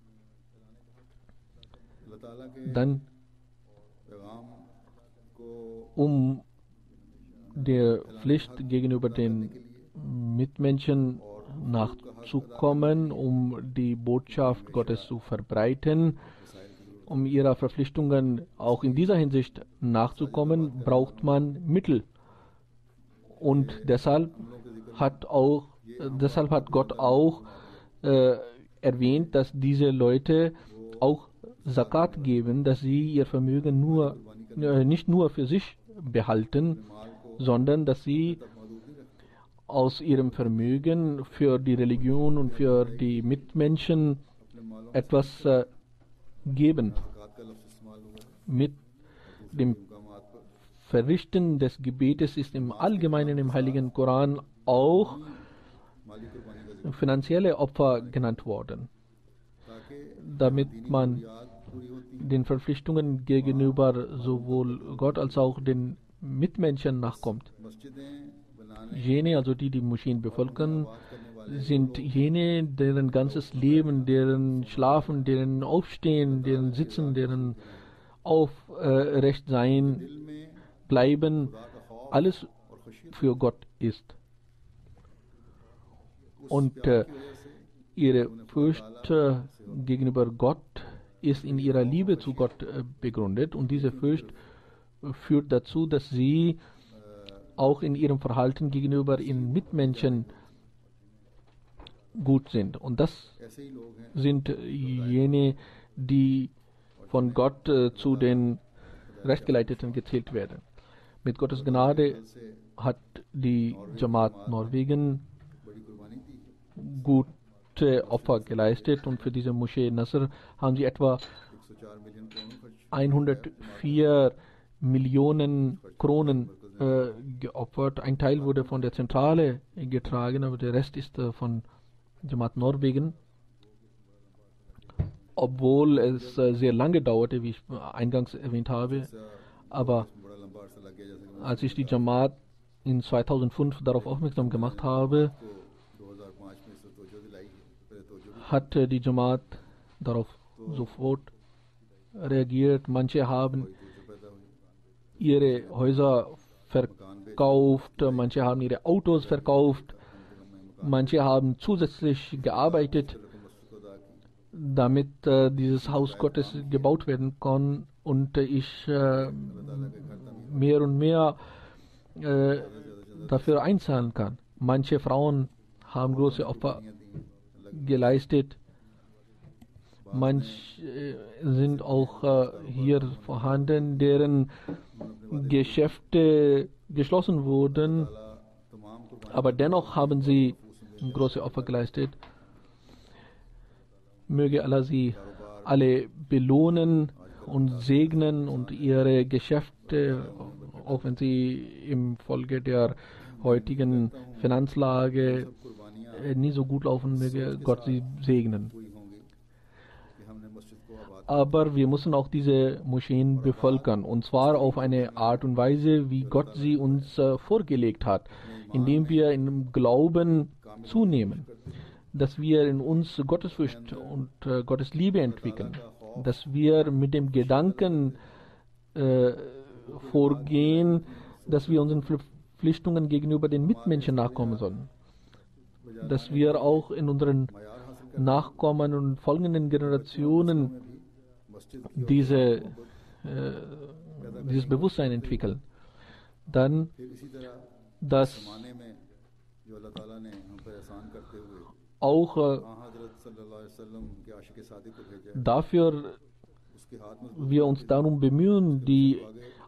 अल्लाह ताला के Dann, पैगाम को um der Pflicht gegenüber den Mitmenschen nachzukommen, um die Botschaft Gottes zu verbreiten, um ihrer Verpflichtungen auch in dieser Hinsicht nachzukommen, braucht man Mittel. Und deshalb hat auch, deshalb hat Gott auch äh, erwähnt, dass diese Leute auch Zakat geben, dass sie ihr Vermögen nur, äh, nicht nur für sich behalten, sondern dass sie aus ihrem Vermögen für die Religion und für die Mitmenschen etwas äh, geben. Mit dem Verrichten des Gebetes ist im Allgemeinen im Heiligen Koran auch finanzielle Opfer genannt worden, damit man den Verpflichtungen gegenüber sowohl Gott als auch den Mitmenschen nachkommt. Jene, also die die Moscheen bevölkern, sind jene, deren ganzes Leben, deren Schlafen, deren Aufstehen, deren Sitzen, deren Aufrechtsein, Bleiben, alles für Gott ist. Und äh, ihre Furcht äh, gegenüber Gott ist in ihrer Liebe zu Gott äh, begründet, und diese Furcht äh, führt dazu, dass sie auch in ihrem Verhalten gegenüber ihren Mitmenschen gut sind. Und das sind jene, die von Gott äh, zu den Rechtgeleiteten gezählt werden. Mit Gottes Gnade hat die Jamaat Norwegen gute Opfer geleistet, und für diese Moschee Nasr haben sie etwa hundertvier Millionen Kronen äh, geopfert. Ein Teil wurde von der Zentrale getragen, aber der Rest ist äh, von Jamaat Norwegen. Obwohl es äh, sehr lange dauerte, wie ich eingangs erwähnt habe, aber als ich die Jamaat in zweitausendfünf darauf aufmerksam gemacht habe, hat äh, die Jamaat darauf sofort reagiert. Manche haben ihre Häuser verkauft, manche haben ihre Autos verkauft, manche haben zusätzlich gearbeitet, damit äh, dieses Haus Gottes gebaut werden kann, und äh, ich äh, mehr und mehr äh, dafür einzahlen kann. Manche Frauen haben große Opfer geleistet. Manche äh, sind auch äh, hier vorhanden, deren Geschäfte geschlossen wurden, aber dennoch haben sie große Opfer geleistet. Möge Allah sie alle belohnen und segnen und ihre Geschäfte, auch wenn sie im Folge der heutigen Finanzlage äh, nie so gut laufen, möge Gott sie segnen. Aber wir müssen auch diese Moscheen bevölkern, und zwar auf eine Art und Weise, wie Gott sie uns äh, vorgelegt hat, indem wir im Glauben zunehmen, dass wir in uns Gottesfurcht und äh, Gottes Liebe entwickeln, dass wir mit dem Gedanken äh, vorgehen, dass wir unseren Verpflichtungen gegenüber den Mitmenschen nachkommen sollen, dass wir auch in unseren Nachkommen und folgenden Generationen diese, äh, dieses Bewusstsein entwickeln. Dann, dass auch äh, dafür wir uns darum bemühen, die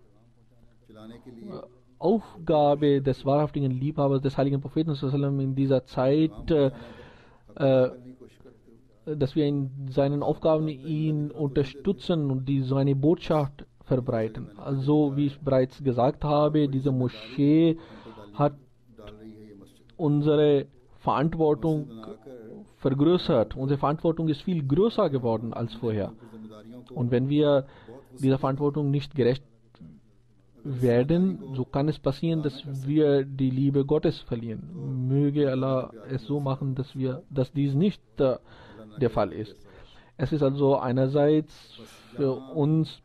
Aufgabe des wahrhaftigen Liebhabers, des heiligen Propheten in dieser Zeit, äh, äh, dass wir in seinen Aufgaben ihn unterstützen und die seine Botschaft verbreiten. Also, wie ich bereits gesagt habe, diese Moschee hat unsere Verantwortung vergrößert. Unsere Verantwortung ist viel größer geworden als vorher. Und wenn wir dieser Verantwortung nicht gerecht werden, so kann es passieren, dass wir die Liebe Gottes verlieren. Möge Allah es so machen, dass wir, dass dies nicht äh, der Fall ist. Es ist also einerseits für uns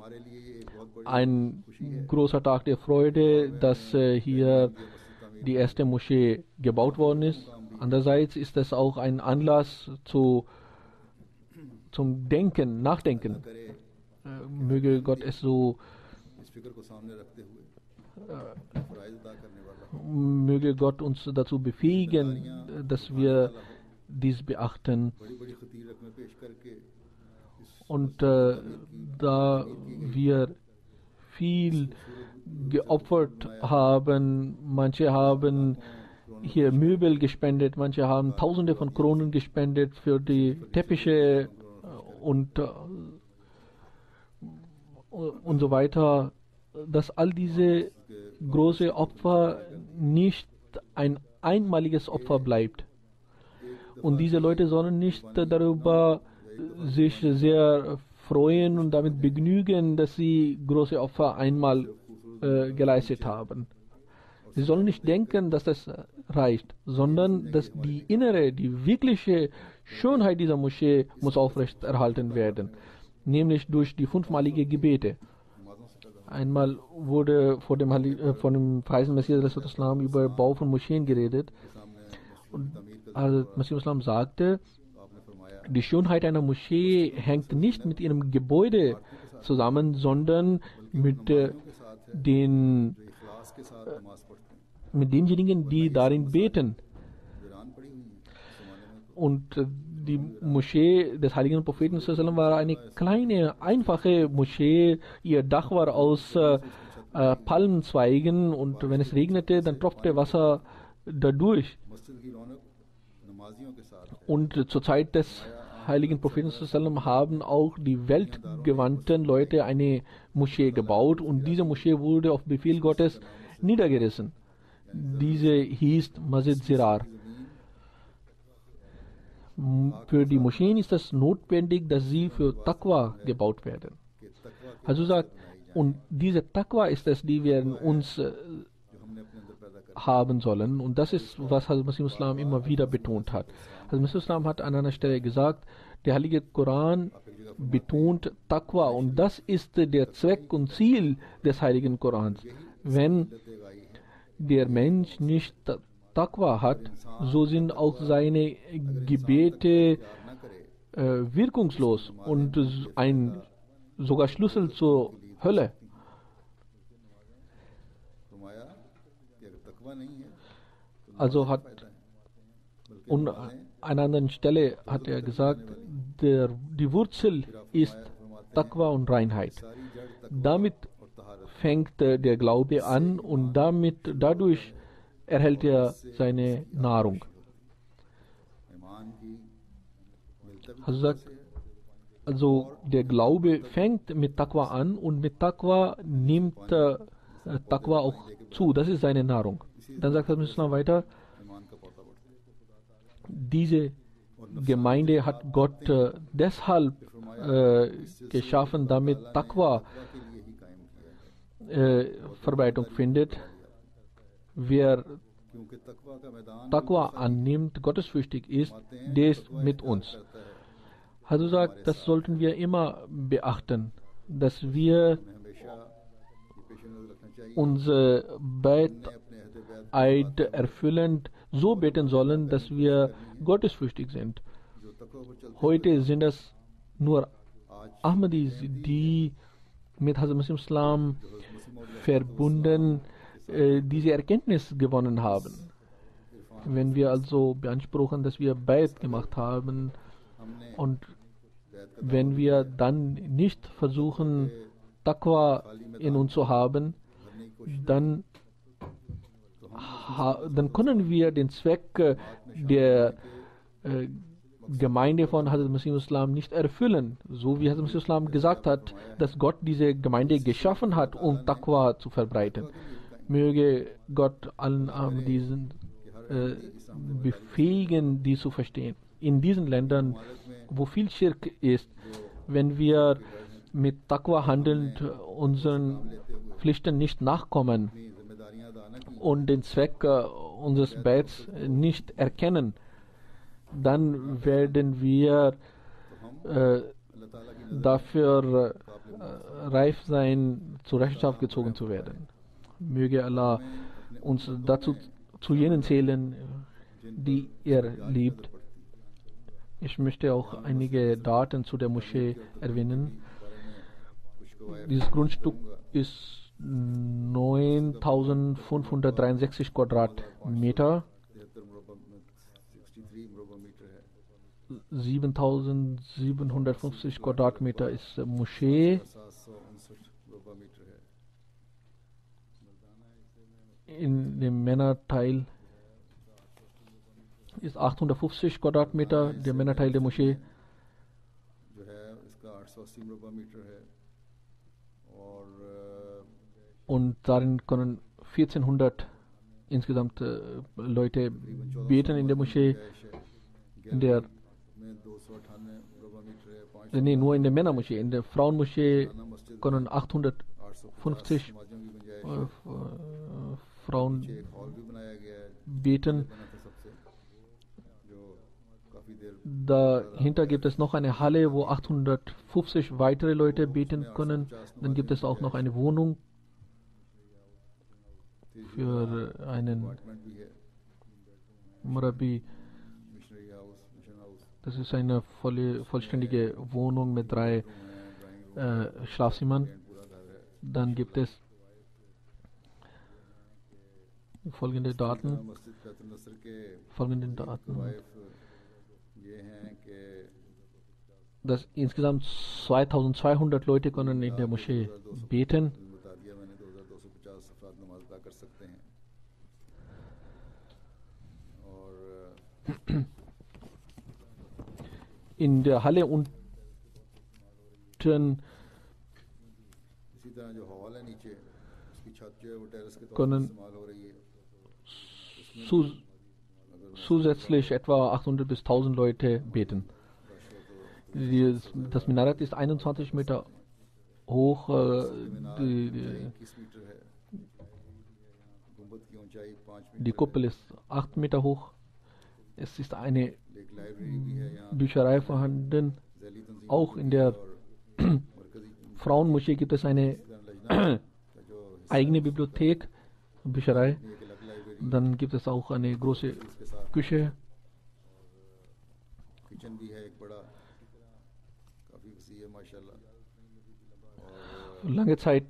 ein großer Tag der Freude, dass äh, hier die erste Moschee gebaut worden ist. Andererseits ist es auch ein Anlass zu, zum Denken, Nachdenken. Äh, möge Gott es so äh, möge Gott uns dazu befähigen, dass wir dies beachten Und äh, da wir viel geopfert haben, manche haben hier Möbel gespendet, manche haben Tausende von Kronen gespendet für die Teppiche und, äh, und so weiter, dass all diese große Opfer nicht ein einmaliges Opfer bleibt. Und diese Leute sollen nicht darüber sich sehr freuen und damit begnügen, dass sie große Opfer einmal äh, geleistet haben. Sie sollen nicht denken, dass das reicht, sondern dass die innere, die wirkliche Schönheit dieser Moschee muss aufrechterhalten werden, nämlich durch die fünfmalige Gebete. Einmal wurde vor dem, äh, von dem Preisen Messias Islam über Bau von Moscheen geredet. Und also Messias Islam sagte, die Schönheit einer Moschee hängt nicht mit ihrem Gebäude zusammen, sondern mit äh, den äh, mit denjenigen, die darin beten. Und äh, die Moschee des heiligen Propheten war eine kleine, einfache Moschee. Ihr Dach war aus äh, äh, Palmenzweigen und wenn es regnete, dann tropfte Wasser dadurch. Und äh, zur Zeit des heiligen Propheten haben auch die weltgewandten Leute eine Moschee gebaut und diese Moschee wurde auf Befehl Gottes niedergerissen. Diese hieß Masjid Zirar. Für die Moscheen ist es notwendig, dass sie für Taqwa gebaut werden. Also sagt, und diese Taqwa ist es, die wir in uns äh, haben sollen. Und das ist, was Hazrat Masih Islam immer wieder betont hat. Hazrat Masih Islam hat an einer Stelle gesagt, der heilige Koran betont Taqwa und das ist der Zweck und Ziel des heiligen Korans. Wenn der Mensch nicht Taqwa hat, so sind auch seine Gebete äh, wirkungslos und ein sogar Schlüssel zur Hölle. Also hat und an einer anderen Stelle hat er gesagt, der, die Wurzel ist Taqwa und Reinheit. Damit fängt äh, der Glaube an und damit dadurch erhält er seine Nahrung. Also sagt, also der Glaube fängt mit Taqwa an und mit Taqwa nimmt äh, Taqwa auch zu. Das ist seine Nahrung. Dann sagt er Islam weiter, diese Gemeinde hat Gott äh, deshalb äh, geschaffen, damit Taqwa äh, Verbreitung findet. Wer Taqwa annimmt, gottesfürchtig ist, der ist mit uns. Also sagt, das sollten wir immer beachten, dass wir unsere Beteid erfüllend so beten sollen, dass wir gottesfürchtig sind. Heute sind es nur Ahmadis, die mit Hazrat Masih Islam verbunden äh, diese Erkenntnis gewonnen haben. Wenn wir also beanspruchen, dass wir Bayt gemacht haben und wenn wir dann nicht versuchen, Taqwa in uns zu haben, dann, ha, dann können wir den Zweck äh, der äh, Gemeinde von Hazrat Masih Islam nicht erfüllen. So wie Hazrat Masih Islam gesagt hat, dass Gott diese Gemeinde geschaffen hat, um Taqwa zu verbreiten. Möge Gott allen diesen äh, befähigen, die zu verstehen. In diesen Ländern, wo viel Schirk ist, wenn wir mit Taqwa handelnd unseren Pflichten nicht nachkommen und den Zweck äh, unseres Bets nicht erkennen, dann werden wir äh, dafür äh, reif sein, zur Rechenschaft gezogen zu werden. Möge Allah uns dazu zu jenen zählen, die er liebt. Ich möchte auch einige Daten zu der Moschee erwähnen. Dieses Grundstück ist neuntausendfünfhundertdreiundsechzig Quadratmeter. siebentausendsiebenhundertfünfzig Quadratmeter ist äh, Moschee. सात सौ उनसठ वर्ग मीटर है। In dem Männerteil ist achthundertfünfzig Quadratmeter, der Männerteil der Moschee. जो है इसका आठ सौ अस्सी वर्ग मीटर है और अ, Und darin können vierzehnhundert insgesamt äh, Leute beten in der Moschee. In der, में दो सौ अट्ठानवे वर्ग मीटर है। पाँच äh, nee, nur in der Männermoschee. In der Frauenmoschee खाना मस्जिद können आठ सौ achthundertfünfzig समाजों की गुंजाइश äh, है। äh, Frauen एक हॉल भी बनाया गया है beten. बना था सबसे जो काफी देर Dahinter gibt es noch eine Halle, wo achthundertfünfzig weitere Leute beten können. Dann gibt es auch noch eine Wohnung für einen apartment भी है, Murabi. Missionary house, mission house Das ist eine volle, vollständige Wohnung mit drei äh, Schlafzimmern. पूरा घर है। Dann gibt es folgende Daten. मस्जिद बैतुल नसर के Folgende Daten. Wife ये हैं कि Dass insgesamt zweitausendzweihundert Leute können in der Moschee beten. बता दिया मैंने दो हज़ार दो सौ पचास अफराद नमाज अदा कर सकते हैं और In der Halle unten इसी तरह जो हॉल है नीचे उसकी छत जो है वो टेरेस के तौर पर können इस्तेमाल हो रही है। zu, zusätzlich etwa achthundert bis tausend Leute beten. Die, das Minarett ist einundzwanzig Meter hoch. Äh, die, die, इक्कीस मीटर है, गुंबद की ऊंचाई पाँच metre die Kuppel ist acht Meter hoch. Es ist eine है। एक लाइब्रेरी भी है यहाँ, Bücherei vorhanden. Jelly Tanzeem Auch in der मरकजी Frauenmoschee gibt es eine लजना का जो eigene Bibliothek, Bücherei. एक अलग library Dann gibt es auch eine große इसके साथ Küche. किचन भी है एक बड़ा, काफी वसी है माशाल्लाह। और Lange Zeit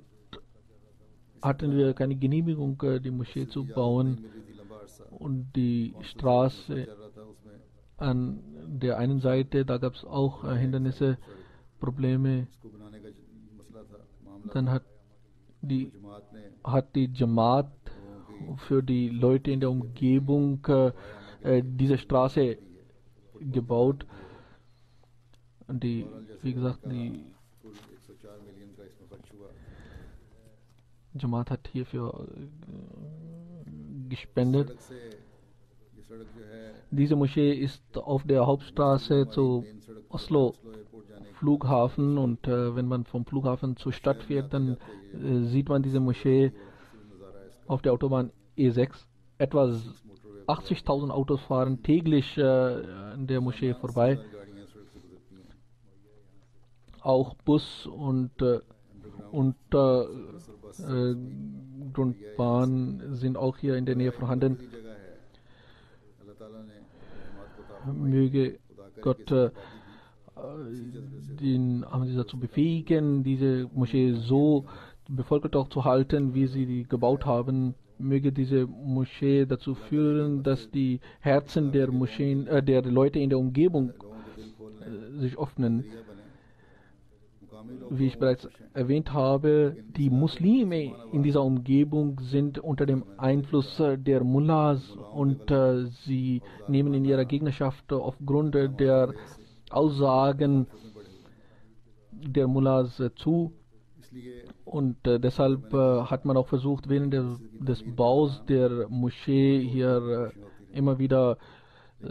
hatten wir keine Genehmigung, äh, die Moschee zu नहीं bauen. मिल रही थी लंबा अरसा, Und die Straße चल रहा था उसमें, an der einen Seite, da gab es auch äh, Hindernisse, Probleme. उसको बनाने का ज- मसला था मामला। Dann hat die, जमात ने hat die Jamaat für die Leute in der Umgebung äh, äh, diese Straße gebaut. Und die, wie gesagt, die कुल एक सौ चार मिलियन का इसमें खर्च हुआ। Jamaat hat hierfür äh, gespendet. सड़क से ये सड़क जो है Diese Moschee ist auf der Hauptstraße zu main सड़क Oslo oslo एयरपोर्ट जाने की Flughafen, und äh, wenn man vom Flughafen zur Stadt fährt, dann äh, sieht man diese Moschee नज़ारा है इसका। auf der Autobahn E sechs. Etwa motorway achtzigtausend Autos fahren täglich äh, an der Moschee vorbei. गाड़ियाँ सड़क से गुजरती हैं। Auch Bus und, äh, und äh, äh, Grundbahn sind auch hier in der Nähe vorhanden. ये जगह है, अल्लाह ताला ने जमात को ताक़त Möge खुदा करे Gott कि äh, इस आबादी की den Ahmadis dazu befähigen, diese Moschee so bevölkert auch zu halten, wie sie die gebaut haben. Möge diese Moschee dazu führen, dass die Herzen der Moscheen, äh, der Leute in der Umgebung लोगों के दिल खोलने äh, sich öffnen. जरिया बने। मुकामी लोग Wie ich bereits erwähnt habe, die Muslime in dieser Umgebung sind unter dem Einfluss äh, der Mullahs, und äh, sie nehmen in ihrer Gegnerschaft äh, aufgrund äh, der Aussagen der Mullahs äh, zu. इसलिए Und äh, deshalb äh, hat man auch versucht, während der, des Baus der Moschee hier äh, immer wieder äh,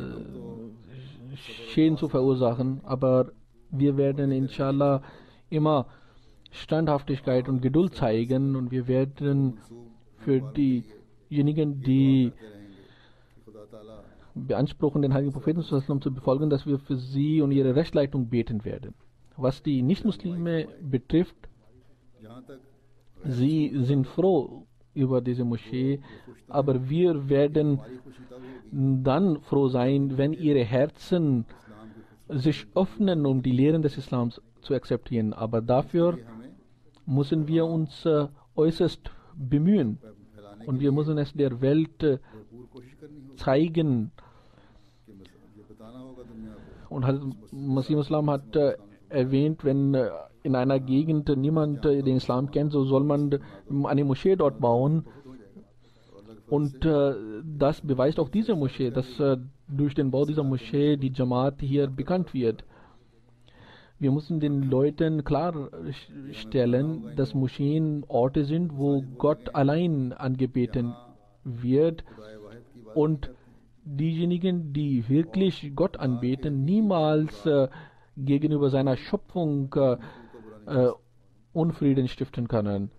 Schäden zu verursachen. Aber wir werden inshallah immer Standhaftigkeit und Geduld zeigen, und wir werden für diejenigen, die कि खुदा ताला beanspruchen, den heiligen Propheten zu befolgen, dass wir für sie und ihre Rechtsleitung beten werden. Was die Nichtmuslime betrifft, जहाँ तक sie sind froh über diese Moschee, aber wir werden हमारी खुशी तब होगी dann froh sein, wenn ihre Herzen इस्लाम की sich öffnen, um die Lehren des Islams zu akzeptieren. Aber dafür खुशी हमें müssen wir uns äh, äußerst bemühen, फैलाने und wir müssen es der Welt äh, भरपूर कोशिश करनी होगी zeigen. कि मस- ये बताना होगा दुनिया Und Masih Islam hat äh, erwähnt, wenn äh, in einer Gegend niemand äh, den Islam kennt, so soll man äh, eine Moschee dort bauen. Und äh, das beweist auch diese Moschee, dass äh, durch den Bau dieser Moschee die Jamaat hier bekannt wird. Wir müssen den Leuten klarstellen, dass Moscheen Orte sind, wo Gott allein angebeten wird und diejenigen, die wirklich Gott anbeten, niemals äh, gegenüber seiner Schöpfung äh, äh, Unfrieden stiften können.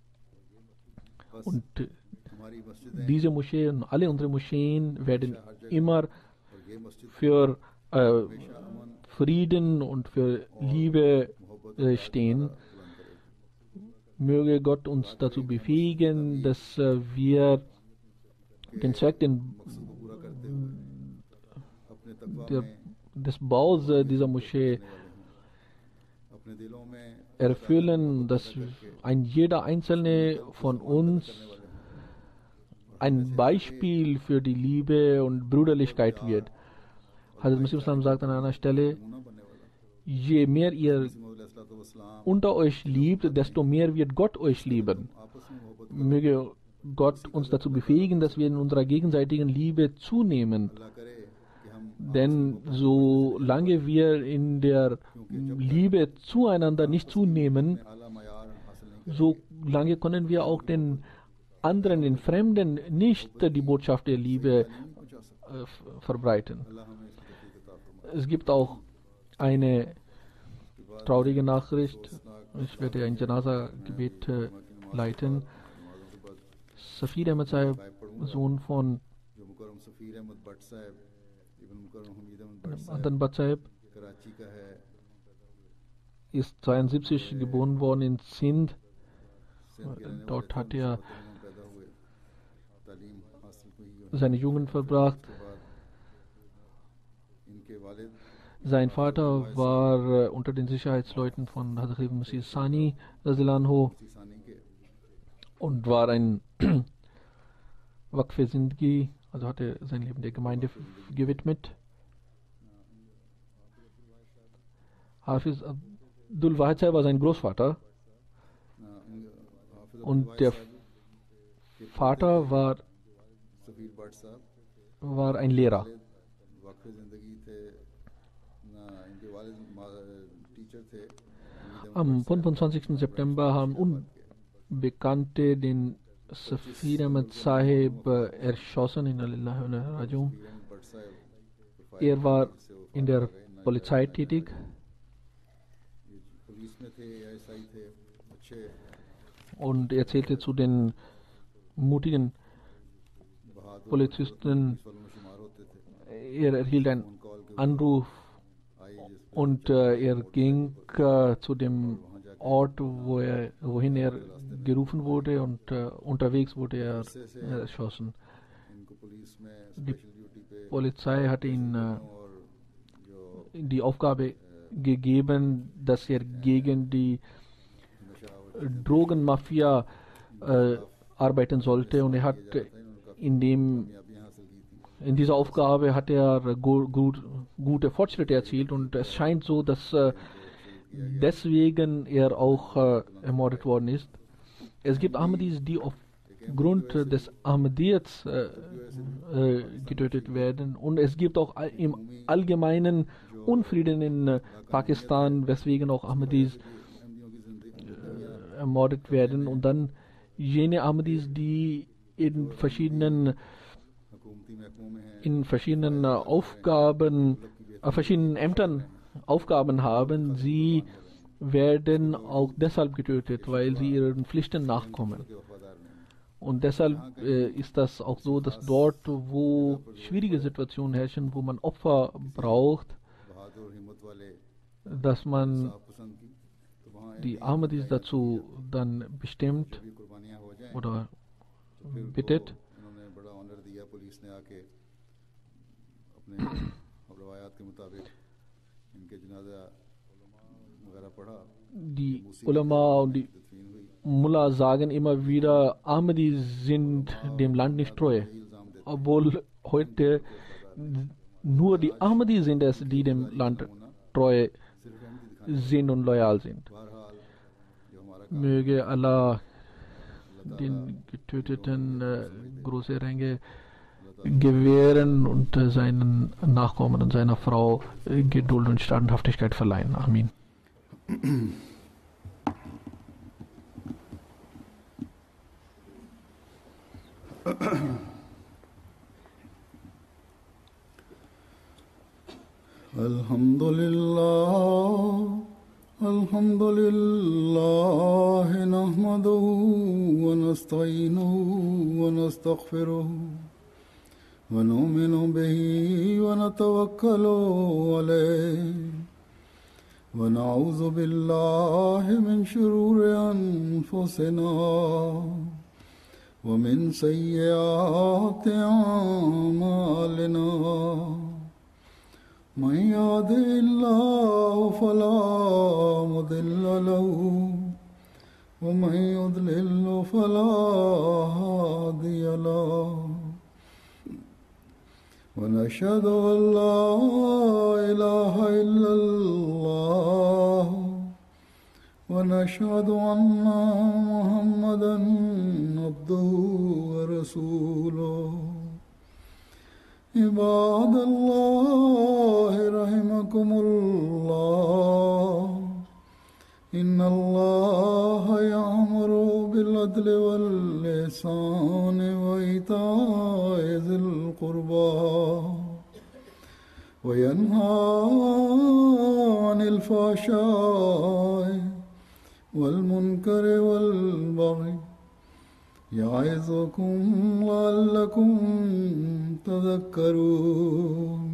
Und äh, diese Moscheen, alle unsere Moscheen werden immer für äh, Frieden und für Liebe äh, stehen. Möge Gott uns dazu befähigen, dass äh, wir den Zweck den, der, des Baus äh, dieser Moschee erfüllen, dass ein jeder einzelne von uns ein Beispiel für die Liebe und Brüderlichkeit wird. Hazrat Masih Islam sagt an einer Stelle, je mehr ihr unter euch liebt, desto mehr wird Gott euch lieben. Möge Gott uns dazu befähigen, dass wir in unserer gegenseitigen Liebe zunehmen. Denn solange wir in der Liebe zueinander nicht zunehmen, solange können wir auch den anderen, den Fremden, nicht die Botschaft der Liebe äh, verbreiten. Es gibt auch eine traurige Nachricht. Ich werde ein Janaza-Gebet äh, leiten. Safir Ahmad Sahib, Sohn von Adan Bhatt Sahib, ist zweiundsiebzig geboren worden in Sindh. Dort hat er seine Jugend verbracht. Sein Vater war äh, unter den Sicherheitsleuten von Hazrat Masih Sani und war ein Waqf Zindagi, also hatte sein Leben der Gemeinde gewidmet. Hafiz Abdul Wahid Sahib war sein Großvater und der Vater war, war ein Lehrer. Am fünfundzwanzigsten September haben Unbekannte den Safir Ahmad Sahib erschossen. In er war in der Polizei tätig. Und er zählte zu den mutigen Polizisten. Er erhielt einen Anruf und äh, er ging äh, zu dem Ort, wo er, wohin er gerufen wurde, und äh, unterwegs wurde er äh, erschossen. Die Polizei hat ihm äh, die Aufgabe gegeben, dass er gegen die Drogenmafia äh, arbeiten sollte, und er hat in dem in dieser Aufgabe hat er gu gut, gute Fortschritte erzielt, und es scheint so, dass äh, deswegen er auch äh, ermordet worden ist. Es gibt Ahmadis, die aufgrund des Ahmadiyyats äh, äh, getötet werden, und es gibt auch im Allgemeinen Unfrieden in äh, Pakistan, weswegen auch Ahmadis äh, ermordet werden, und dann jene Ahmadis, die in verschiedenen in verschiedenen äh, Aufgaben, äh, verschiedenen Ämtern Aufgaben haben, sie werden auch deshalb getötet, weil sie ihren Pflichten nachkommen. Und deshalb äh, ist das auch so, dass dort, wo schwierige Situationen herrschen, wo man Opfer braucht, dass man die Ahmadis dazu dann bestimmt oder bittet. Die Ulama und die Mullah sagen immer wieder, Ahmadis sind dem Land nicht treu. Obwohl heute nur die Ahmadis sind es, die dem Land treu sind und loyal sind. Möge Allah den Getöteten äh, große Ränge gewähren und äh, seinen Nachkommen und seiner Frau äh, Geduld und Standhaftigkeit verleihen. Amin. Alhamdulillah, Alhamdulillah, nahmaduhu wa nasta'inuhu wa nastaghfiruhu wa nu'minu bihi wa natawakkalu alayhi wa na'udhu billahi min shururi anfusina wa min sayyiati a'malina. من يهده الله فلا مضل له ومن يضلل فلا هادي له ونشهد أن لا إله إلا الله ونشهد أن محمدا عبده ورسوله. عباد الله رحمكم الله إن الله يأمر بالعدل والإحسان وإيتاء ذي القربى وينهى عن الفحشاء والمنكر والبغي يعظكم لعلكم تذكرون.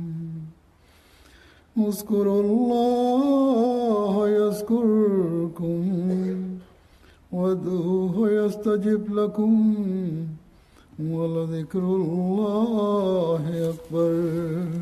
اذكروا الله يذكركم وادعوه يستجب لكم ولذكر الله أكبر.